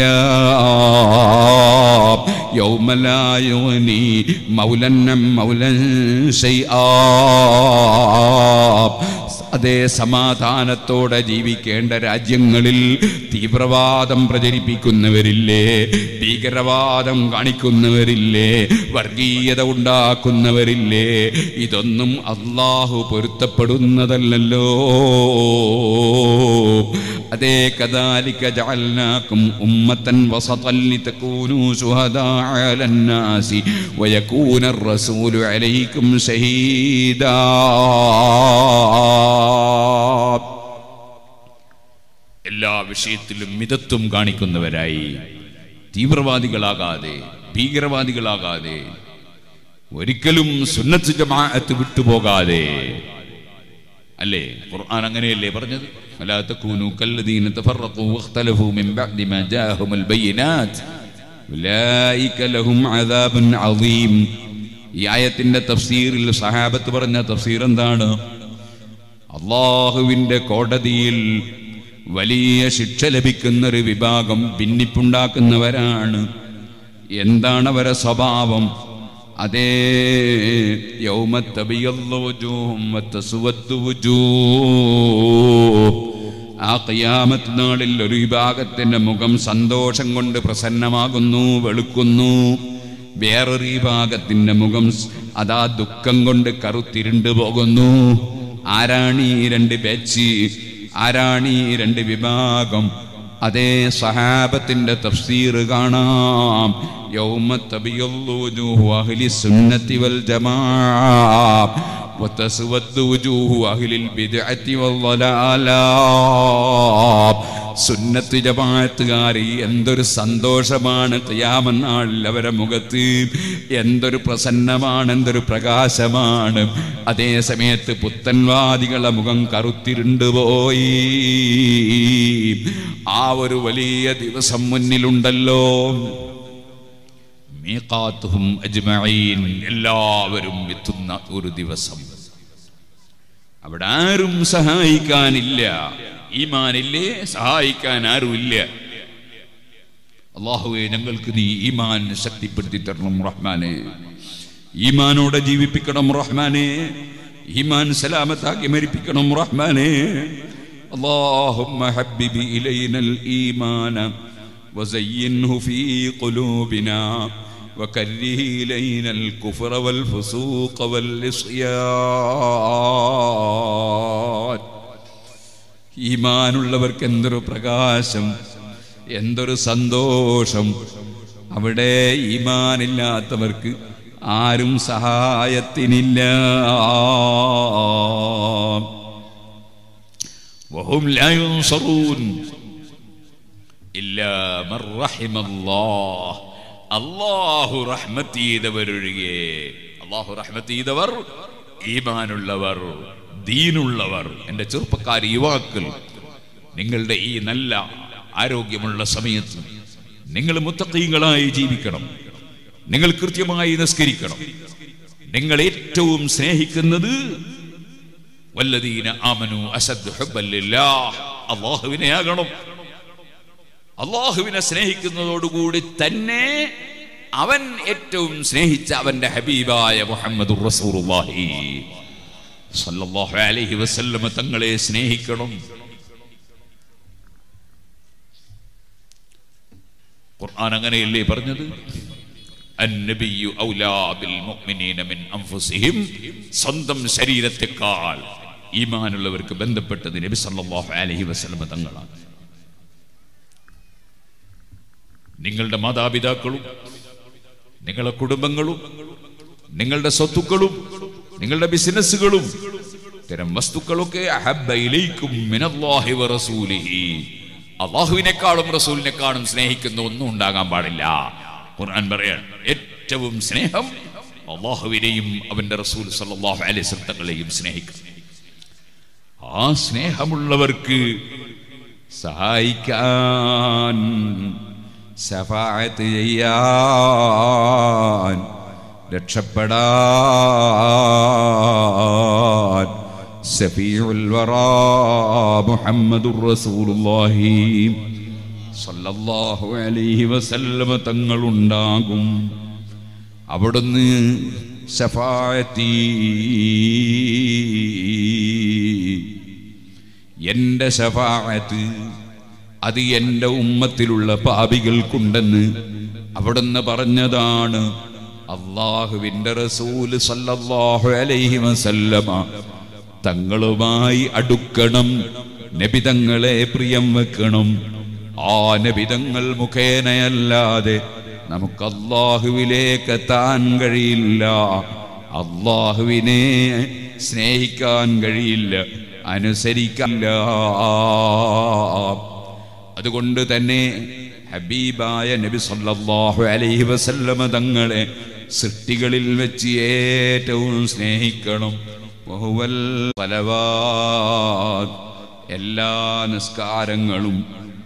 യൗമ ലാ യുഗ്നി മൗലൻ അൻ മൗലൻ ശൈആ, അതേ സമാധാനത്തോടെ ജീവിക്കേണ്ട രാജ്യങ്ങളിൽ തീവ്രവാദം പ്രചരിപ്പിക്കുന്നവരില്ലേ, ഭീകരവാദം കാണിക്കുന്നവരില്ലേ, വർഗീയത ഉണ്ടാക്കുന്നവരില്ലേ, ഇതൊന്നും അല്ലാഹു പൊരുത്തപ്പെടുന്നതല്ലല്ലോ. അതേ കദാലിക ജഅൽനാകും ഉമ്മത്തൻ വസതൻ ലിതകൂനൂ ശുഹദാ അലന്നാസി വയകൂന റസൂലു അലൈക്കും ഷഹീദാ. എല്ലാ വിഷയത്തിലും മിതത്വം കാണിക്കുന്നവരായി, തീവ്രവാദികളാകാതെ, ഭീകരവാദികളാകാതെ, ഒരിക്കലും സുന്നത്ത് ജമാഅത്ത് വിട്ടുപോകാതെ, അല്ലേ ഖുർആൻ അങ്ങനെയല്ലേ പറഞ്ഞത്? വലാ തകൂനൂ കല്ലദീന തഫറഖൂ വഖ്തലഫൂ മിൻ ബഅദി മാ ജാഅഹുമുൽ ബയ്യിനാത്ത് ഉലൈക ലഹും അദാബുൻ അദീം. ഈ ആയത്തിന്റെ തഫ്സീറിൽ സഹാബത്ത് പറഞ്ഞ തഫ്സീർ എന്താണ്? അല്ലാഹുവിന്റെ കോടതിയിൽ വലിയ ശിക്ഷ ലഭിക്കുന്ന ഒരു വിഭാഗം ഭിന്നിപ്പുണ്ടാക്കുന്നവരാണ്. എന്താണ് അവരുടെ സ്വഭാവം? അതേ യൗമ തബിയദ്ദു വുജൂഹും വതസ്വദ്ദു വുജൂഹ്, ആ ഖിയാമത്ത് നാളിൽ ഒരു വിഭാഗത്തിന്റെ മുഖം സന്തോഷം കൊണ്ട് പ്രസന്നമാകുന്നു, വെളുക്കുന്നു. വേറൊരു വിഭാഗത്തിന്റെ മുഖം അതാ ദുഃഖം കൊണ്ട് കറുത്തിരുണ്ടു പോകുന്നു. ആരാണ് ഈ രണ്ട് ബാച്ച്? ആരാണ് ഈ രണ്ട് വിഭാഗം? അതേ സഹാബത്തിന്റെ തഫ്സീർ കാണാം. യൗമ തബിയദ്ദു വുജൂഹു അഹ്ലി സുന്നത്തി വൽ ജമാഅ വതസ്വദ്ദു വുജൂഹു അഹ്ലിൽ ബിദ്അത്തി വൽ ളലാല. സുന്നത്ത് ജമാഅത്തുകാരി എന്തൊരു സന്തോഷമാണ് ഖിയാമത്ത് നാളിൽ അവരുടെ മുഖത്ത്, എന്തൊരു പ്രസന്നമാണ്, എന്തൊരു പ്രകാശമാണ്. അതേ സമയത്ത് പുത്തൻവാദികളുടെ മുഖം കറുത്തിരുണ്ടുപോയി. ആ ഒരു വലിയ ദിവസം മുന്നിലുണ്ടല്ലോ. മീഖാതുഹും അജ്മഈൻ, എല്ലാവരും എത്തുന്ന ഒരു ദിവസം. അവിടെ ആരും സഹായിക്കാനില്ല. ഈമാനില്ലേ, സഹായിക്കാൻ ആരുമില്ല. അല്ലാഹുവേ, ഞങ്ങൾക്ക് നീ ഈമാൻ ശക്തിപ്പെടുത്തി തരണം റഹ്മാനെ. ഈമാനോടെ ജീവിപ്പിക്കണം റഹ്മാനെ. ഈമാൻ സലാമത്താക്കി മരിപ്പിക്കണം റഹ്മാനെ. اللهم حبب إلينا الإيمان وزينه في قلوبنا وكره إلينا الكفر والفسوق والعصيان. ഈമാനുള്ളവർക്ക് എന്തൊരു പ്രകാശം, എന്തൊരു സന്തോഷം. അവിടെ ഈമാനില്ലാത്തവർക്ക് ആരും സഹായത്തിനില്ല. വഹും ലാ യുൻസറൂൻ ഇല്ലാ മർ റഹിമല്ലാഹ്. അല്ലാഹു റഹ്മത്ത് ചെയ്തവരൊഴികെ. അല്ലാഹു റഹ്മത്ത് ചെയ്തവർ ഈമാനുള്ളവർ, ദീനുള്ളവർ. എൻ്റെ ചെറുപ്പക്കാർ, യുവാക്കൾ, നിങ്ങളുടെ ഈ നല്ല ആരോഗ്യമുള്ള സമയത്ത് നിങ്ങൾ മുത്തഖീങ്ങളായി ജീവിക്കണം. നിങ്ങൾ കൃത്യമായി നിസ്കരിക്കണം. നിങ്ങൾ ഏറ്റവും സ്നേഹിക്കുന്നത് വല്ലദീന ആമനു അശദ്ദു ഹുബ്ബൻ ലില്ലാഹ്, അല്ലാഹുവിനെ ആകണം. അല്ലാഹുവിനെ സ്നേഹിക്കുന്നതോടുകൂടി തന്നെ അവൻ ഏറ്റവും സ്നേഹിച്ച അവന്റെ ഹബീബായ മുഹമ്മദുർ റസൂലുള്ളാഹി സല്ലല്ലാഹു അലൈഹി വസല്ലം തങ്ങളെ സ്നേഹിക്കണം. ഖുർആൻ അങ്ങനെയല്ലേ പറഞ്ഞത്? അന്നബിയ്യു ഔലാ ബിൽ മുഅ്മിനീന മിൻ അൻഫുസിഹിം. സ്വന്തം ശരീരത്തെക്കാൾ ഈമാനുള്ളവർക്ക് ബന്ധപ്പെട്ടത് നബി സല്ലല്ലാഹു അലൈഹി വസല്ലം തങ്ങളാണ്. നിങ്ങളുടെ മാതാപിതാക്കളും നിങ്ങളുടെ കുടുംബങ്ങളും നിങ്ങളുടെ സ്വത്തുക്കളും നിങ്ങളുടെ ബിസിനസ്സുകളും ഇത്തരം വസ്തുക്കളൊക്കെ അഹബ്ബ ഇലൈക്കും മിനല്ലാഹി വറസൂലിഹി, അല്ലാഹുവിനെക്കാളും റസൂലിനെക്കാളും സ്നേഹിക്കുന്ന ഒന്നും ഉണ്ടാകാൻ പാടില്ല. ഖുർആൻ പറയാൻ ഏറ്റവും സ്നേഹം അല്ലാഹുവിനെയും അവന്റെ റസൂൽ സല്ലല്ലാഹു അലൈഹി വസല്ലം തങ്ങളെയും സ്നേഹിക്കണം. ആ സ്നേഹമുള്ളവർക്ക് സഹായിക്കാൻ, ശഫാഅത്ത് ചെയ്യാൻ, രക്ഷപ്പെടാൻ ശഫീഉൽ വറാ മുഹമ്മദുർ റസൂലുള്ളാഹി സല്ലല്ലാഹു അലൈഹി വസല്ലം തങ്ങളുണ്ടാകും. അവിടുന്ന് ശഫാഅത്തി, എൻ്റെ ശഫാഅത്ത് അത് എൻ്റെ ഉമ്മത്തിലുള്ള പാപികൾക്കുണ്ടെന്ന് അവിടുന്ന് പറഞ്ഞതാണ്. അല്ലാഹുവിൻ്റെ റസൂൽ സല്ലല്ലാഹു അലൈഹി വസല്ലമ തങ്ങളുമായി അടുക്കണം, നബി തങ്ങളെ പ്രിയം വെക്കണം. ആ നബി തങ്ങൾ മുഖേനയല്ലാതെ നമുക്ക് അല്ലാഹുവിലേക്ക് എത്താൻ കഴിയില്ല, അല്ലാഹുവിനെ സ്നേഹിക്കാൻ കഴിയില്ല, അനുസരിക്കില്ല. അതുകൊണ്ട് തന്നെ ഹബീബായ നബി സല്ലല്ലാഹു അലൈഹി വസല്ലമ തങ്ങളെ സൃഷ്ടികളിൽ വെച്ച് ഏറ്റവും സ്നേഹിക്കണം. വഹുവൽ സലവാത്ത്, എല്ലാ നിസ്കാരങ്ങളും,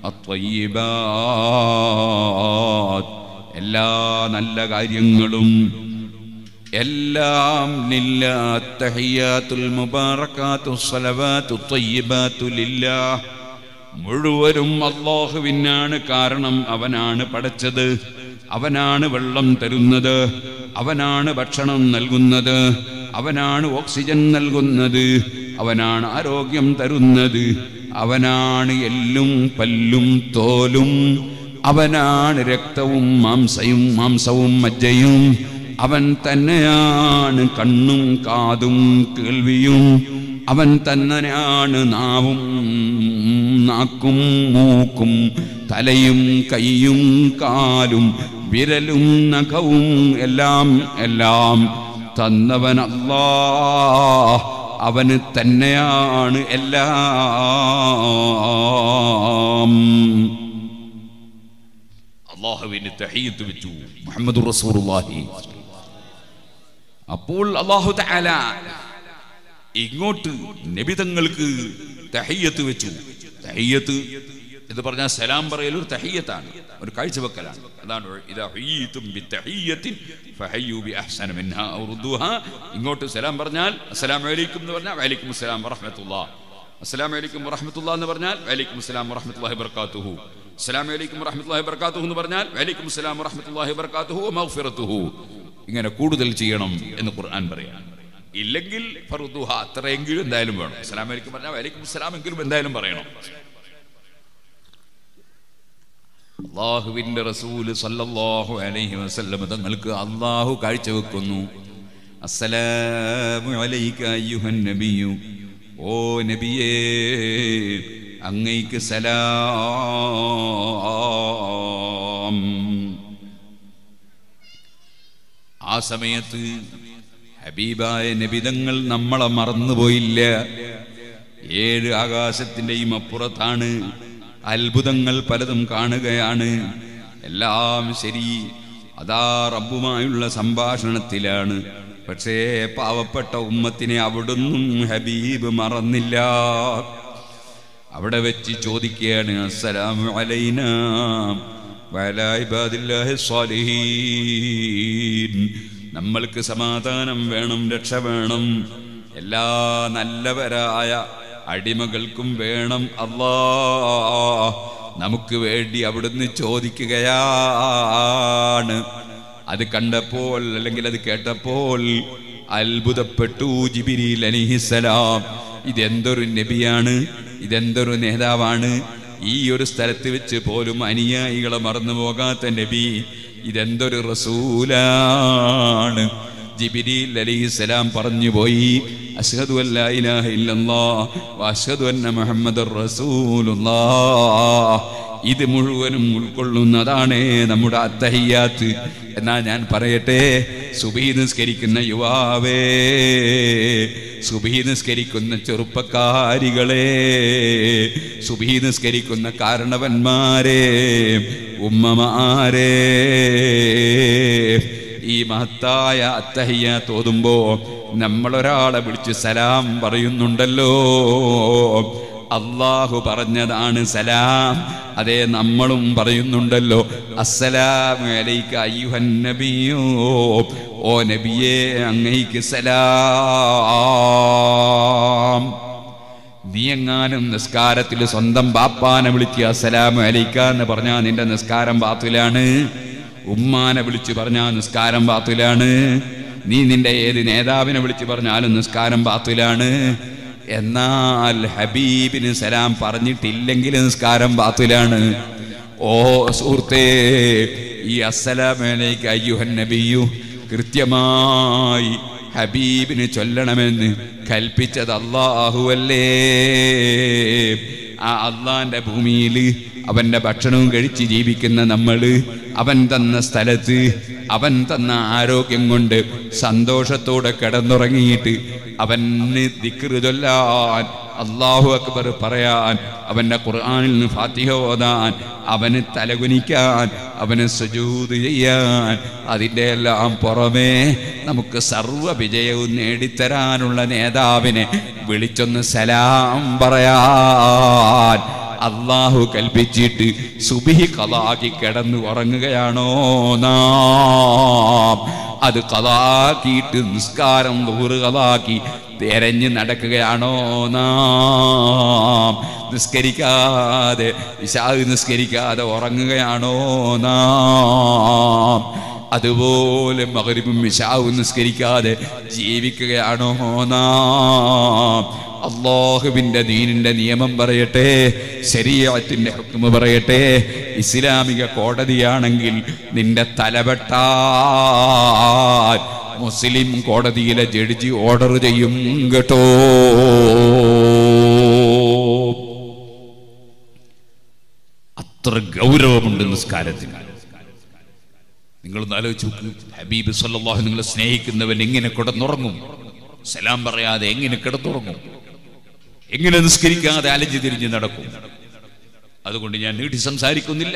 അത്വയ്യിബാത്ത്, എല്ലാ നല്ല കാര്യങ്ങളും എല്ലാം ലില്ലാഹ്. തഹിയ്യാത്തുൽ മുബാറകാത്തുസ് സ്വലവാത്തുത് ത്വയ്യിബാത്തു ലില്ലാഹ്, മുഴുവനും അല്ലാഹുവിനാണ്. കാരണം അവനാണ് പടച്ചത്, അവനാണ് വെള്ളം തരുന്നത്, അവനാണ് ഭക്ഷണം നൽകുന്നത്, അവനാണ് ഓക്സിജൻ നൽകുന്നത്, അവനാണ് ആരോഗ്യം തരുന്നത്, അവനാണ് എല്ലും പല്ലും തോലും, അവനാണ് രക്തവും മാംസയും മാംസവും മജ്ജയും, അവൻ തന്നെയാണ് കണ്ണും കാതും കേൾവിയും, അവൻ തന്നെയാണ് നാവും നാക്കും മൂക്കും തലയും കൈയും കാലും വിരലും നഖവും എല്ലാം എല്ലാം തന്നവൻ അല്ലാഹ്. അവന് തന്നെയാണ് എല്ലാം. അല്ലാഹുവിന് തഹീയത്ത് വെച്ചു മുഹമ്മദുർ റസൂലുള്ളാഹി. അപ്പോൾ അല്ലാഹു തആല ഇങ്ങോട്ട് നബി തങ്ങൾക്ക് തഹീയത്ത് വെച്ചു. തഹീയത്ത് എന്ന് പറഞ്ഞാൽ സലാം പറയൽ ഒരു തഹീയത്താണ്, ഒരു കാഴ്ചവെക്കലാണ്. അതാണ് ഇദാ ഹുയ്യിതും ബിത്തഹീയത്തിൻ ഫഹയ്യു ബിഅഹ്സന മിൻഹാ ഔ റുദ്ദൂഹാ. ഇങ്ങോട്ട് സലാം പറഞ്ഞാൽ അസ്സലാമു അലൈക്കും എന്ന് പറഞ്ഞാൽ വഅലൈക്കും അസ്സലാം വറഹ്മത്തുള്ളാഹ്. അസ്സലാമു അലൈക്കും വറഹ്മത്തുള്ളാഹ് എന്ന് പറഞ്ഞാൽ വഅലൈക്കും അസ്സലാം വറഹ്മത്തുള്ളാഹി വബറകാതുഹു. അസ്സലാമു അലൈക്കും വറഹ്മത്തുള്ളാഹി വബറകാതുഹു എന്ന് പറഞ്ഞാൽ വഅലൈക്കും അസ്സലാം വറഹ്മത്തുള്ളാഹി വബറകാതുഹു വമഗ്ഫിറതുഹു. ഇങ്ങനെ കൂടുതൽ ചെയ്യണം എന്ന് ഖുർആൻ പറയാം. ഇല്ലെങ്കിൽ ഫറുദുഹ, അത്രയെങ്കിലും എന്തായാലും വേണം. അസ്സലാമു അലൈക്കും പറഞ്ഞാൽ വഅലൈക്കും അസ്സലാം എങ്കിലും എന്തായാലും പറയണം. അല്ലാഹുവിൻ്റെ റസൂല് സല്ലല്ലാഹു അലൈഹി വസല്ലം തങ്ങൾക്ക് അല്ലാഹു കാഴ്ചവെക്കുന്നു. അസ്സലാമു അലൈക അയ്യുഹൻ നബിയു, ഓ നബിയേ അങ്ങയ്ക്ക് സലാം. ആ സമയത്ത് ഹബീബായ നബിതങ്ങൾ നമ്മളെ മറന്നുപോയില്ല. ഏഴ് ആകാശത്തിൻ്റെയും അപ്പുറത്താണ്, അത്ഭുതങ്ങൾ പലതും കാണുകയാണ്. എല്ലാം ശരി, അതാ റബ്ബുമായുള്ള സംഭാഷണത്തിലാണ്. പക്ഷേ പാവപ്പെട്ട ഉമ്മത്തിനെ അവിടുന്നും ഹബീബ് മറന്നില്ല. അവിടെ വെച്ച് ചോദിക്കുകയാണ്, അസ്സലാമു അലൈനാ വഅലാ ഇബാദില്ലാഹി സ്വാലിഹീൻ, നമ്മൾക്ക് സമാധാനം വേണം, രക്ഷ വേണം, എല്ലാ നല്ലവരായ അടിമകൾക്കും വേണം അല്ലാഹ്. നമുക്ക് വേണ്ടി അവിടുന്ന് ചോദിക്കുകയാണ്. അത് കണ്ടപ്പോൾ അല്ലെങ്കിൽ അത് കേട്ടപ്പോൾ അത്ഭുതപ്പെട്ടു ജിബ്രീൽ അലൈഹിസ്സലാം. ഇതെന്തൊരു നബിയാണ്, ഇതെന്തൊരു നേതാവാണ്, ഈ ഒരു സ്ഥലത്ത് വെച്ച് പോലും അനുയായികളെ മറന്നു പോകാത്ത നബി, ഇതെന്തൊരു റസൂലാണ്. ജിബ്രീൽ അലൈഹിസ്സലാം പറഞ്ഞു പോയി, അശ്ഹദു അല്ലാ ഇലാഹ ഇല്ലല്ലാഹ് വ അശ്ഹദു അന്ന മുഹമ്മദർ റസൂലുള്ളാഹ്. ഇത് മുഴുവനും ഉൾക്കൊള്ളുന്നതാണ് നമ്മുടെ അത്തഹിയ്യാത്ത്. എന്നാ ഞാൻ പറയട്ടെ, സുബഹി നിസ്കരിക്കുന്ന യുവാവേ, സുബഹി നിസ്കരിക്കുന്ന ചെറുപ്പക്കാരികളെ, സുബഹി നിസ്കരിക്കുന്ന കാരണവന്മാരെ, ഉമ്മമാരെ, ഈ മഹത്തായ അത്തഹിയ്യാത്ത് ഓതുമ്പോ നമ്മളൊരാളെ വിളിച്ച് സലാം പറയുന്നുണ്ടല്ലോ. അല്ലാഹു പറഞ്ഞതാണ് സലാം, അതേ നമ്മളും പറയുന്നുണ്ടല്ലോ. അസ്സലാമു അലൈക അയ്യുഹൻ നബിയോ, ഓ നബിയേ അങ്ങയ്ക്ക് സലാം. നീ എങ്ങാനും നിസ്കാരത്തിൽ സ്വന്തം ബാപ്പാനെ വിളിക്കുക അസ്സലാമു അലൈക എന്ന് പറഞ്ഞാൽ നിന്റെ നിസ്കാരം ബാത്തിലാണ്. ഉമ്മാനെ വിളിച്ച് പറഞ്ഞാൽ നിസ്കാരം ബാത്തിലാണ്. നീ നിന്റെ ഏത് നേതാവിനെ വിളിച്ച് പറഞ്ഞാലും നിസ്കാരം ബാത്തിലാണ്. എന്നാൽ ഹബീബിന് സലാം പറഞ്ഞിട്ടില്ലെങ്കിൽ നിസ്കാരം ബാത്തിലാണ്. ഓ സുഹൃത്തേ, ഈ അസ്സലാമു അലൈക അയ്യുഹൻ നബിയു കൃത്യമായി ഹബീബിന് ചൊല്ലണമെന്ന് കൽപ്പിച്ചത് അല്ലാഹുവല്ലേ. ആ അള്ളാന്റെ ഭൂമിയിൽ അവന്റെ ഭക്ഷണവും കഴിച്ച് ജീവിക്കുന്ന നമ്മള്, അവൻ തന്ന സ്ഥലത്ത് അവൻ തന്ന ആരോഗ്യം കൊണ്ട് സന്തോഷത്തോടെ കിടന്നുറങ്ങിയിട്ട് അവന് ദിക്ർ ചൊല്ലാൻ, അല്ലാഹു അക്ബർ പറയാൻ, അവന്റെ ഖുർആനിൽ നിന്ന് ഫാത്തിഹ ഓതാൻ, അവന് തലകുനിക്കാൻ, അവന് സുജൂദ് ചെയ്യാൻ, അതിൻ്റെ എല്ലാം പുറമേ നമുക്ക് സർവ്വ വിജയവും നേടിത്തരാനുള്ള നേതാവിനെ വിളിച്ചൊന്ന് സലാം പറയാൻ അല്ലാഹു കൽപ്പിച്ചിട്ട് സുബ്ഹി ഖളാക്കി കിടന്നു ഉറങ്ങുകയാണോ നാം? അത് ഖളാക്കിയിട്ട് നിസ്കാരം ദുഹർ ഖളാക്കി തെരഞ്ഞു നടക്കുകയാണോ നാം? നിസ്കരിക്കാതെ ഇശാ നിസ്കരിക്കാതെ ഉറങ്ങുകയാണോ നാം? അതുപോലെ മഗ്രിബും ഇശാവും നിസ്കരിക്കാതെ ജീവിക്കുകയാണോ നാം? അല്ലാഹുവിന്റെ ദീനിന്റെ നിയമം പറയട്ടെ, ശരീഅത്തിന്റെ ഹുക്മ പറയട്ടെ, ഇസ്ലാമിക കോടതിയാണെങ്കിൽ നിന്റെ തലവെട്ടാൻ മുസ്ലിം കോടതിയിലെ ജഡ്ജി ഓർഡർ ചെയ്യും കേട്ടോ. അത്ര ഗൗരവമുണ്ട് നിസ്കാരത്തിന്. നിങ്ങളൊന്ന് ആലോചിച്ച് നോക്ക്, ഹബീബ് സല്ലല്ലാഹു അലൈഹി നിങ്ങളെ സ്നേഹിക്കുന്നവൻ എങ്ങനെ കിടന്നുറങ്ങും? സലാം പറയാതെ എങ്ങനെ കിടന്നുറങ്ങും? എങ്ങനെ നിസ്കരിക്കാതെ അലഞ്ഞു തിരിഞ്ഞ് നടക്കും? അതുകൊണ്ട് ഞാൻ നീട്ടി സംസാരിക്കുന്നില്ല.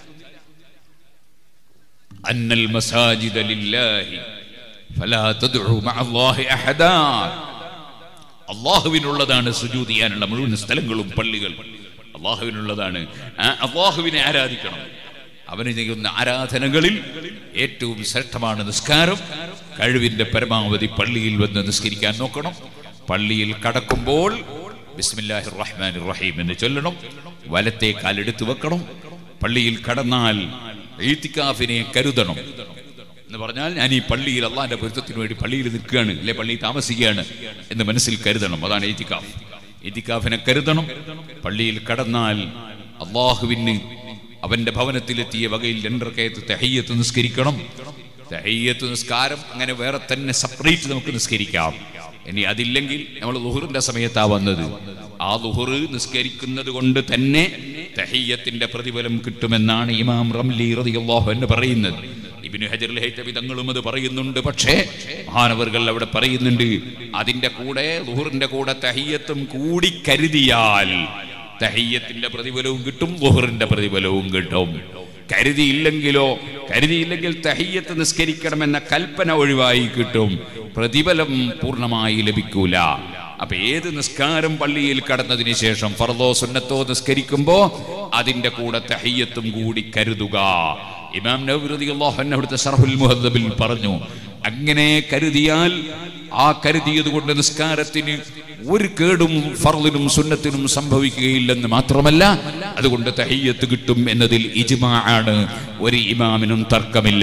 അന്നൽ മസാജിദ ലില്ലാഹി ഫലാ തദ്ഉ മഅല്ലാഹി അഹദാ. അല്ലാഹുവിനുള്ളതാണ് സുജൂദ് ചെയ്യാനുള്ള മുഴുവൻ സ്ഥലങ്ങളും പള്ളികൾ അല്ലാഹുവിനുള്ളതാണ്. അല്ലാഹുവിനെ ആരാധിക്കണം. അവന് ചെയ്യുന്ന ആരാധനകളിൽ ഏറ്റവും ശ്രേഷ്ഠമാണ് നിസ്കാരം. കഴിവിന്റെ പരമാവധി പള്ളിയിൽ വന്ന് നിസ്കരിക്കാൻ നോക്കണം. പള്ളിയിൽ കടക്കുമ്പോൾ ബിസ്മില്ലാഹിർ റഹ്മാനിർ റഹീം എന്ന് ചൊല്ലണം. വലത്തെ കാലെടുത്ത് വെക്കണം. പള്ളിയിൽ കടന്നാൽ ഈത്തിക്കാഫിനെ കരുതണം എന്ന് പറഞ്ഞാൽ ഞാൻ ഈ പള്ളിയിൽ അള്ളാന്റെ പൊരുത്തത്തിന് വേണ്ടി പള്ളിയിൽ നിൽക്കുകയാണ്, അല്ലെ പള്ളിയിൽ താമസിക്കുകയാണ് എന്ന് മനസ്സിൽ കരുതണം. അതാണ് ഈത്തിക്കാഫ്. ഈത്തിക്കാഫിനെ കരുതണം. പള്ളിയിൽ കടന്നാൽ അള്ളാഹുവിന് അവന്റെ ഭവനത്തിലെത്തിയ വകയിൽ രണ്ടരക്കയത്ത് തഹയ്യത്ത് നിസ്കരിക്കണം. തഹയ്യത്ത് നിസ്കാരം അങ്ങനെ വേറെ തന്നെ സെപ്പറേറ്റ് നമുക്ക് നിസ്കരിക്കാം. ഇനി അതില്ലെങ്കിൽ നമ്മൾ ളുഹറിന്റെ സമയത്താ വന്നത്, ആ ളുഹർ നിസ്കരിക്കുന്നത് കൊണ്ട് തന്നെ തഹയ്യത്തിന്റെ പ്രതിഫലം കിട്ടുമെന്നാണ് ഇമാം റംലി റളിയല്ലാഹു അൻഹു പറയുന്നത്. ഇബ്നു ഹജർ അൽ-ഹൈതമി തങ്ങളും അത് പറയുന്നുണ്ട്. പക്ഷേ മഹാനവർകൾ അവിടെ പറയുന്നുണ്ട്, അതിന്റെ കൂടെ ളുഹറിന്റെ കൂടെ തഹയ്യത്തും കൂടി കരുതിയാൽ തഹയ്യത്തിന്റെ പ്രതിഫലവും കിട്ടും, ളുഹറിന്റെ പ്രതിഫലവും കിട്ടും. കരുതിയില്ലെങ്കിലോ കരുതിയില്ലെങ്കിൽ തഹയ്യത്ത് നിസ്കരിക്കണമെന്ന കൽപ്പന ഒഴിവായി കിട്ടും, പ്രതിഫലം പൂർണ്ണമായി ലഭിക്കൂല. അപ്പൊ ഏത് നിസ്കാരം പള്ളിയിൽ കടന്നതിന് ശേഷം ഫർദോ സുന്നത്തോ നിസ്കരിക്കുമ്പോ അതിന്റെ കൂടെ തഹയ്യത്തും കൂടി കരുതുക. ഇമാം നവവി റളിയല്ലാഹു അൻഹു അവിടുത്തെ ശർഹുൽ മുഹദ്ദബിൽ പറഞ്ഞു, അങ്ങനെ കരുതിയാൽ ആ കരുതിയത് കൊണ്ട് നിസ്കാരത്തിന് ഒരു കേടും ഫർളിനും സുന്നത്തിനും സംഭവിക്കുകയില്ലെന്ന് മാത്രമല്ല, അതുകൊണ്ട് തഹയ്യത്ത് കിട്ടും എന്നതിൽ ഇജ്മാ ആണ്, ഒരു ഇമാമിനും തർക്കമില്ല.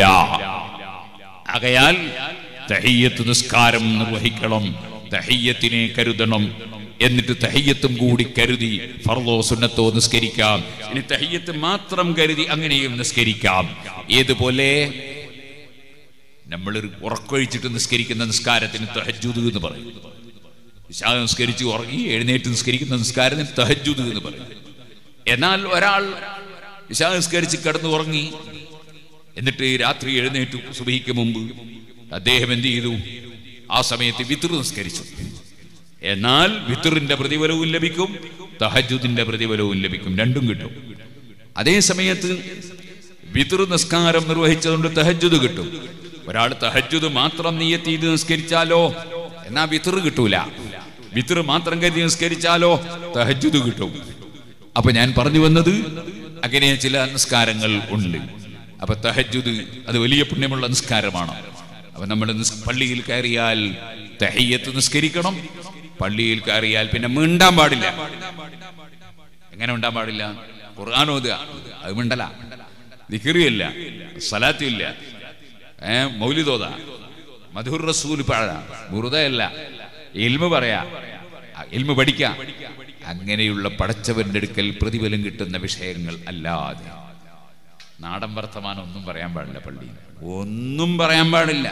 ആകയാൽ തഹയ്യത്ത് നിസ്കാരം നിർവഹിക്കണം, തഹയ്യത്തിനെ കരുതണം. എന്നിട്ട് തഹയ്യത്തും കൂടി കരുതി ഫർളോ സുന്നത്തോ നിസ്കരിക്കാം. ഇനി തഹയ്യത്ത് മാത്രം കരുതി അങ്ങനെയും നിസ്കരിക്കാം. ഏതുപോലെ നമ്മൾ ഉറക്കൊഴിച്ചിട്ട് നിസ്കരിക്കുന്ന നിസ്കാരത്തിന് തഹജ്ജുദ് എന്ന് പറയും. ഇശാ നിസ്കരിച്ച് ഉറങ്ങി എഴുന്നേറ്റ് നിസ്കരിക്കുന്ന നിസ്കാരത്തിന് തഹജ്ജുദ് എന്ന് പറയും. എന്നാൽ ഒരാൾ ഇശാ നിസ്കരിച്ച് കിടന്നു ഉറങ്ങി, എന്നിട്ട് രാത്രി എഴുന്നേറ്റു സുബഹിക്ക് മുമ്പ് അദ്ദേഹം എന്ത് ചെയ്തു? ആ സമയത്ത് വിത്ർ നിസ്കരിച്ചു. എന്നാൽ വിത്റിന്റെ പ്രതിഫലവും ലഭിക്കും, തഹജ്ജുദിന്റെ പ്രതിഫലവും ലഭിക്കും, രണ്ടും കിട്ടും. അതേ സമയത്ത് വിത്ർ നിസ്കാരം നിർവഹിച്ചതുകൊണ്ട് തഹജ്ജുദ് കിട്ടും. ഒരാൾ തഹജ്ജുദ് മാത്രം നിയ്യത്ത് ചെയ്ത് നിസ്കരിച്ചാലോ എന്നാ വിത്ർ കിട്ടൂല, വിത്ർ മാത്രം കരുതി നിസ്കരിച്ചാലോ തഹജ്ജുദ് കിട്ടും. അപ്പൊ ഞാൻ പറഞ്ഞു വന്നത്, അങ്ങനെ ചില നിസ്കാരങ്ങൾ ഉണ്ട്. അപ്പൊ തഹജ്ജുദ് അത് വലിയ പുണ്യമുള്ള നിസ്കാരമാണ്. അപ്പൊ നമ്മൾ പള്ളിയിൽ കയറിയാൽ തഹയ്യത്ത് നിസ്കരിക്കണം. പള്ളിയിൽ കയറിയാൽ പിന്നെ മിണ്ടാൻ പാടില്ല. എങ്ങനെ മിണ്ടാൻ പാടില്ല? ഖുർആൻ ഓതുക, അത് മിണ്ടല. ദിക്റില്ല, സലാത്തില്ല, ഏഹ് മൗലിദോദ, മദ്ഹുർ റസൂൽ പാടാ, ബുറുദയല്ല, ഇൽമു പറയാ, ഇൽമു പഠിക്കാം. അങ്ങനെയുള്ള പടച്ചവന്റെ അടുക്കൽ പ്രതിഫലം കിട്ടുന്ന വിഷയങ്ങൾ അല്ലാതെ നാടൻ വർത്തമാനം ഒന്നും പറയാൻ പാടില്ല. പള്ളി ഒന്നും പറയാൻ പാടില്ല.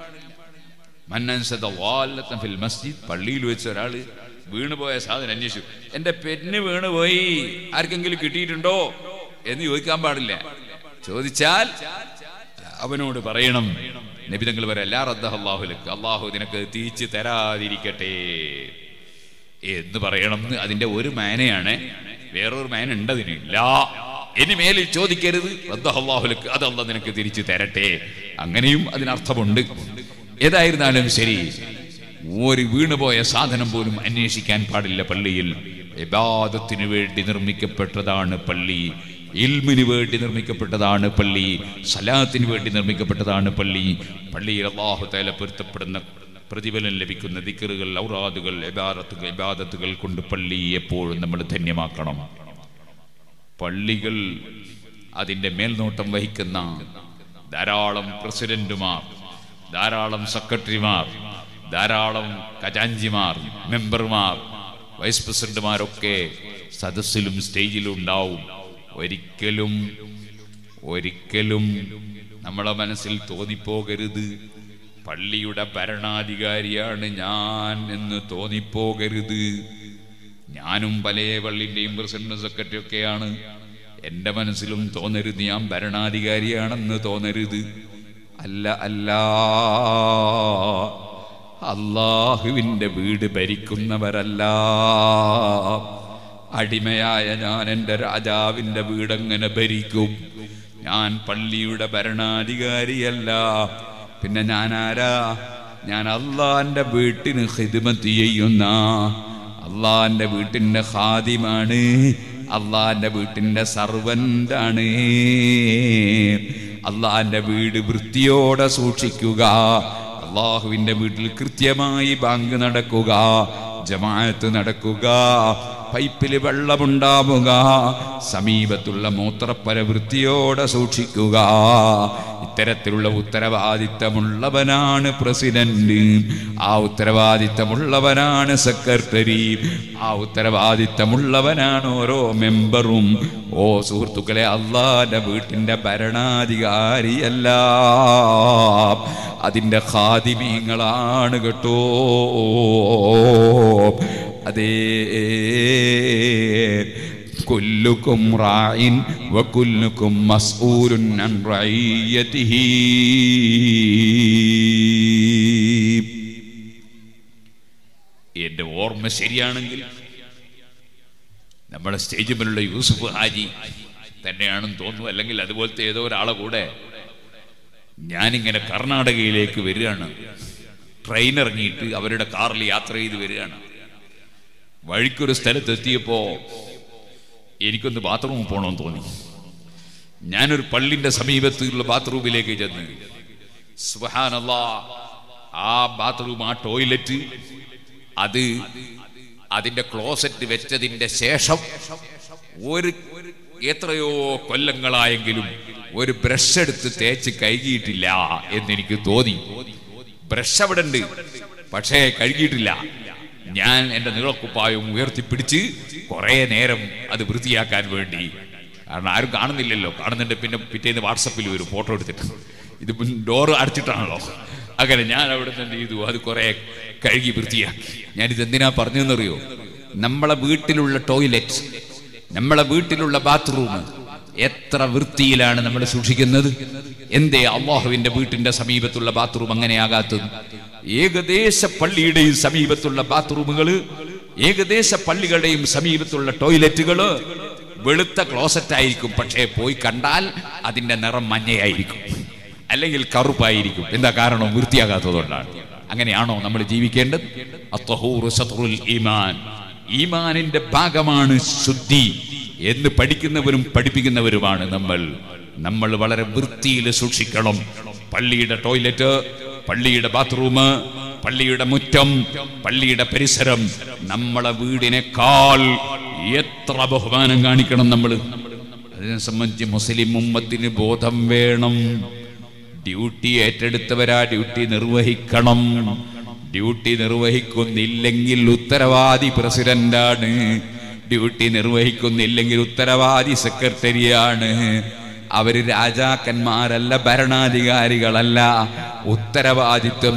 പള്ളിയിൽ വെച്ച് ഒരാള് വീണുപോയ സാധനം അന്വേഷിച്ചു, എന്റെ പെണ്ണ് വീണുപോയി, ആർക്കെങ്കിലും കിട്ടിയിട്ടുണ്ടോ എന്ന് ചോദിക്കാൻ പാടില്ല. ചോദിച്ചാൽ അവനോട് പറയണം, നബി തങ്ങൾ പറയാം, ലാ റദ്ദഹ അല്ലാഹു ലക, അല്ലാഹു നിനക്ക് തിരിച്ചു തരാതിരിക്കട്ടെ എന്ന് പറയണം. അതിന്റെ ഒരു മാനയാണ്, വേറൊരു മാന ഉണ്ട് അതിന്. ലാ, ഇനി മേലിൽ ചോദിക്കരുത്, റദ്ദഹ അല്ലാഹു ലക, അത് അല്ലാഹു നിനക്ക് തിരിച്ചു തരട്ടെ. അങ്ങനെയും അതിനർത്ഥമുണ്ട്. ഏതായിരുന്നാലും ശരി, ഒരു വീണുപോയ സാധനം പോലും അന്വേഷിക്കാൻ പാടില്ല. പള്ളിയിൽ ഇബാദത്തിന് വേണ്ടി നിർമ്മിക്കപ്പെട്ടതാണ് പള്ളി, ഇൽമിന് വേണ്ടി നിർമ്മിക്കപ്പെട്ടതാണ് പള്ളി, സലാത്തിന് വേണ്ടി നിർമ്മിക്കപ്പെട്ടതാണ് പള്ളി. പള്ളിയിൽ അല്ലാഹു തആല പൊരുത്തപ്പെടുന്ന പ്രതിഫലം ലഭിക്കുന്ന ദിക്റുകൾ, ഔറാദുകൾ, ഇബാദത്തുകൾ ഇബാദത്തുകൾ കൊണ്ട് പള്ളി എപ്പോഴും നമ്മൾ ധന്യമാക്കണം. പള്ളികൾ അതിൻ്റെ മേൽനോട്ടം വഹിക്കുന്ന ധാരാളം പ്രസിഡന്റുമാർ, ധാരാളം സെക്രട്ടറിമാർ, ധാരാളം ഖജാൻജിമാർ, മെമ്പർമാർ, വൈസ് പ്രസിഡന്റുമാരൊക്കെ സദസ്സിലും സ്റ്റേജിലും ഉണ്ടാവും. ഒരിക്കലും ഒരിക്കലും നമ്മളെ മനസ്സിൽ തോന്നിപ്പോകരുത്, പള്ളിയുടെ ഭരണാധികാരിയാണ് ഞാൻ എന്ന് തോന്നിപ്പോകരുത്. ഞാനും പല പള്ളിൻ്റെയും പ്രസിഡന്റ് സെക്രട്ടറി ഒക്കെയാണ്. എൻ്റെ മനസ്സിലും തോന്നരുത് ഞാൻ ഭരണാധികാരിയാണെന്ന് തോന്നരുത്. അല്ല അല്ല, അല്ലാഹുവിൻ്റെ വീട് ഭരിക്കുന്നവരല്ല. അടിമയായ ഞാൻ എൻ്റെ രാജാവിൻ്റെ വീടെങ്ങനെ ഭരിക്കും? ഞാൻ പള്ളിയുടെ ഭരണാധികാരിയല്ല. പിന്നെ ഞാൻ ആരാ? ഞാൻ അള്ളാന്റെ വീട്ടിന് ഖിദ്മത്ത് ചെയ്യുന്ന, അള്ളാന്റെ വീട്ടിൻ്റെ ഖാദിമാണ്, അള്ളാന്റെ വീട്ടിൻ്റെ സർവൻ്റാണ്. അള്ളാന്റെ വീട് വൃത്തിയോടെ സൂക്ഷിക്കുക, അള്ളാഹുവിൻ്റെ വീട്ടിൽ കൃത്യമായി ബാങ്ക് നടക്കുക, ജമാഅത്ത് നടക്കുക, പൈപ്പിൽ വെള്ളമുണ്ടാവുക, സമീപത്തുള്ള മൂത്രപ്പര വൃത്തിയോടെ സൂക്ഷിക്കുക. ഇത്തരത്തിലുള്ള ഉത്തരവാദിത്തമുള്ളവനാണ് പ്രസിഡന്റ്, ആ ഉത്തരവാദിത്തമുള്ളവനാണ് സെക്രട്ടറി, ആ ഉത്തരവാദിത്തമുള്ളവനാണ് ഓരോ മെമ്പറും. ഓ സുഹൃത്തുക്കളെ, അള്ളാന്റെ വീട്ടിന്റെ ഭരണാധികാരിയല്ല, അതിൻ്റെ ഖാദിമീങ്ങളാണ് കേട്ടോ. അതേ, കുല്ലുക്കും റായിൻ വകുല്ലുക്കും മസ്ഊലുൻ അൻ റഇയ്യതിഹി. എന്റെ ഓർമ്മ ശരിയാണെങ്കിൽ നമ്മുടെ സ്റ്റേജ് മേലുള്ള യൂസുഫ് ഹാജി തന്നെയാണെന്ന് തോന്നുന്നു, അല്ലെങ്കിൽ അതുപോലത്തെ ഏതോ ഒരാളെ കൂടെ ഞാനിങ്ങനെ കർണാടകയിലേക്ക് വരികയാണ്. ട്രെയിൻ ഇറങ്ങിയിട്ട് അവരുടെ കാറിൽ യാത്ര ചെയ്ത് വരികയാണ്. വഴിക്കൊരു സ്ഥലത്തെത്തിയപ്പോ എനിക്കൊന്ന് ബാത്റൂമിൽ പോകണമെന്ന് തോന്നി. ഞാനൊരു പള്ളിന്റെ സമീപത്തുള്ള ബാത്റൂമിലേക്ക് ചെന്ന്, സുബ്ഹാനല്ലാഹ്, ആ ബാത്റൂം, ആ ടോയ്ലറ്റ്, അത് അതിന്റെ ക്ലോസറ്റ് വെച്ചതിന്റെ ശേഷം ഒരു എത്രയോ കൊല്ലങ്ങളായെങ്കിലും ഒരു ബ്രഷ് എടുത്ത് തേച്ച് കഴുകിയിട്ടില്ല എന്നെനിക്ക് തോന്നി. ബ്രഷ് അവിടെ ഉണ്ട്, പക്ഷേ കഴുകിയിട്ടില്ല. ഞാൻ എൻ്റെ നീളക്കുപ്പായം ഉയർത്തിപ്പിടിച്ച് കുറെ നേരം അത് വൃത്തിയാക്കാൻ വേണ്ടി, കാരണം ആരും കാണുന്നില്ലല്ലോ, കാണുന്നുണ്ട് പിന്നെ പിറ്റേന്ന് വാട്സപ്പിൽ വരും ഫോട്ടോ എടുത്തിട്ട്, ഇത് ഡോറ് അടച്ചിട്ടാണല്ലോ. അങ്ങനെ ഞാൻ അവിടെ നിന്ന് എന്ത് ചെയ്തു, അത് കുറെ കഴുകി വൃത്തിയാക്കി. ഞാനിത് എന്തിനാ പറഞ്ഞെന്നറിയോ? നമ്മളെ വീട്ടിലുള്ള ടോയ്ലറ്റ്, നമ്മളെ വീട്ടിലുള്ള ബാത്റൂം എത്ര വൃത്തിയിലാണ് നമ്മൾ സൂക്ഷിക്കുന്നത്? എന്തേ അല്ലാഹുവിന്റെ വീട്ടിന്റെ സമീപത്തുള്ള ബാത്റൂം അങ്ങനെയാകാത്തത്? ഏകദേശ പള്ളിയുടെയും സമീപത്തുള്ള ബാത്റൂമുകള്, ഏകദേശ പള്ളികളുടെയും സമീപത്തുള്ള ടോയ്ലറ്റുകള് വെളുത്ത ക്ലോസറ്റ് ആയിരിക്കും, പക്ഷേ പോയി കണ്ടാൽ അതിന്റെ നിറം മഞ്ഞയായിരിക്കും, അല്ലെങ്കിൽ കറുപ്പായിരിക്കും. എന്താ കാരണം? വൃത്തിയാകാത്തതുകൊണ്ടാണ്. അങ്ങനെയാണോ നമ്മൾ ജീവിക്കേണ്ടത്? അത്വഹൂറു സത്റുൽ ഈമാൻ, ഈമാനിന്റെ ഭാഗമാണ് ശുദ്ധി എന്ന് പഠിക്കുന്നവരും പഠിപ്പിക്കുന്നവരുമാണ് നമ്മൾ. നമ്മൾ വളരെ വൃത്തിയിൽ സൂക്ഷിക്കണം. പള്ളിയുടെ ടോയ്ലറ്റ്, പള്ളിയുടെ ബാത്റൂം, പള്ളിയുടെ മുറ്റം, പള്ളിയുടെ പരിസരം നമ്മളെ വീടിനേക്കാൾ എത്ര ബഹുമാനം കാണിക്കണം നമ്മൾ. അതിനെ സംബന്ധിച്ച് മുസ്ലിം ഉമ്മത്തിന് ബോധം വേണം. ഡ്യൂട്ടി ഏറ്റെടുത്തവരാ ഡ്യൂട്ടി നിർവഹിക്കണം. ഡ്യൂട്ടി നിർവഹിക്കുന്നില്ലെങ്കിൽ ഉത്തരവാദി പ്രസിഡന്റാണ്, ഡ്യൂട്ടി നിർവഹിക്കുന്നില്ലെങ്കിൽ ഉത്തരവാദി സെക്രട്ടറിയാണ്. അവര് രാജാക്കന്മാരല്ല, ഭരണാധികാരികളല്ല, ഉത്തരവാദിത്വം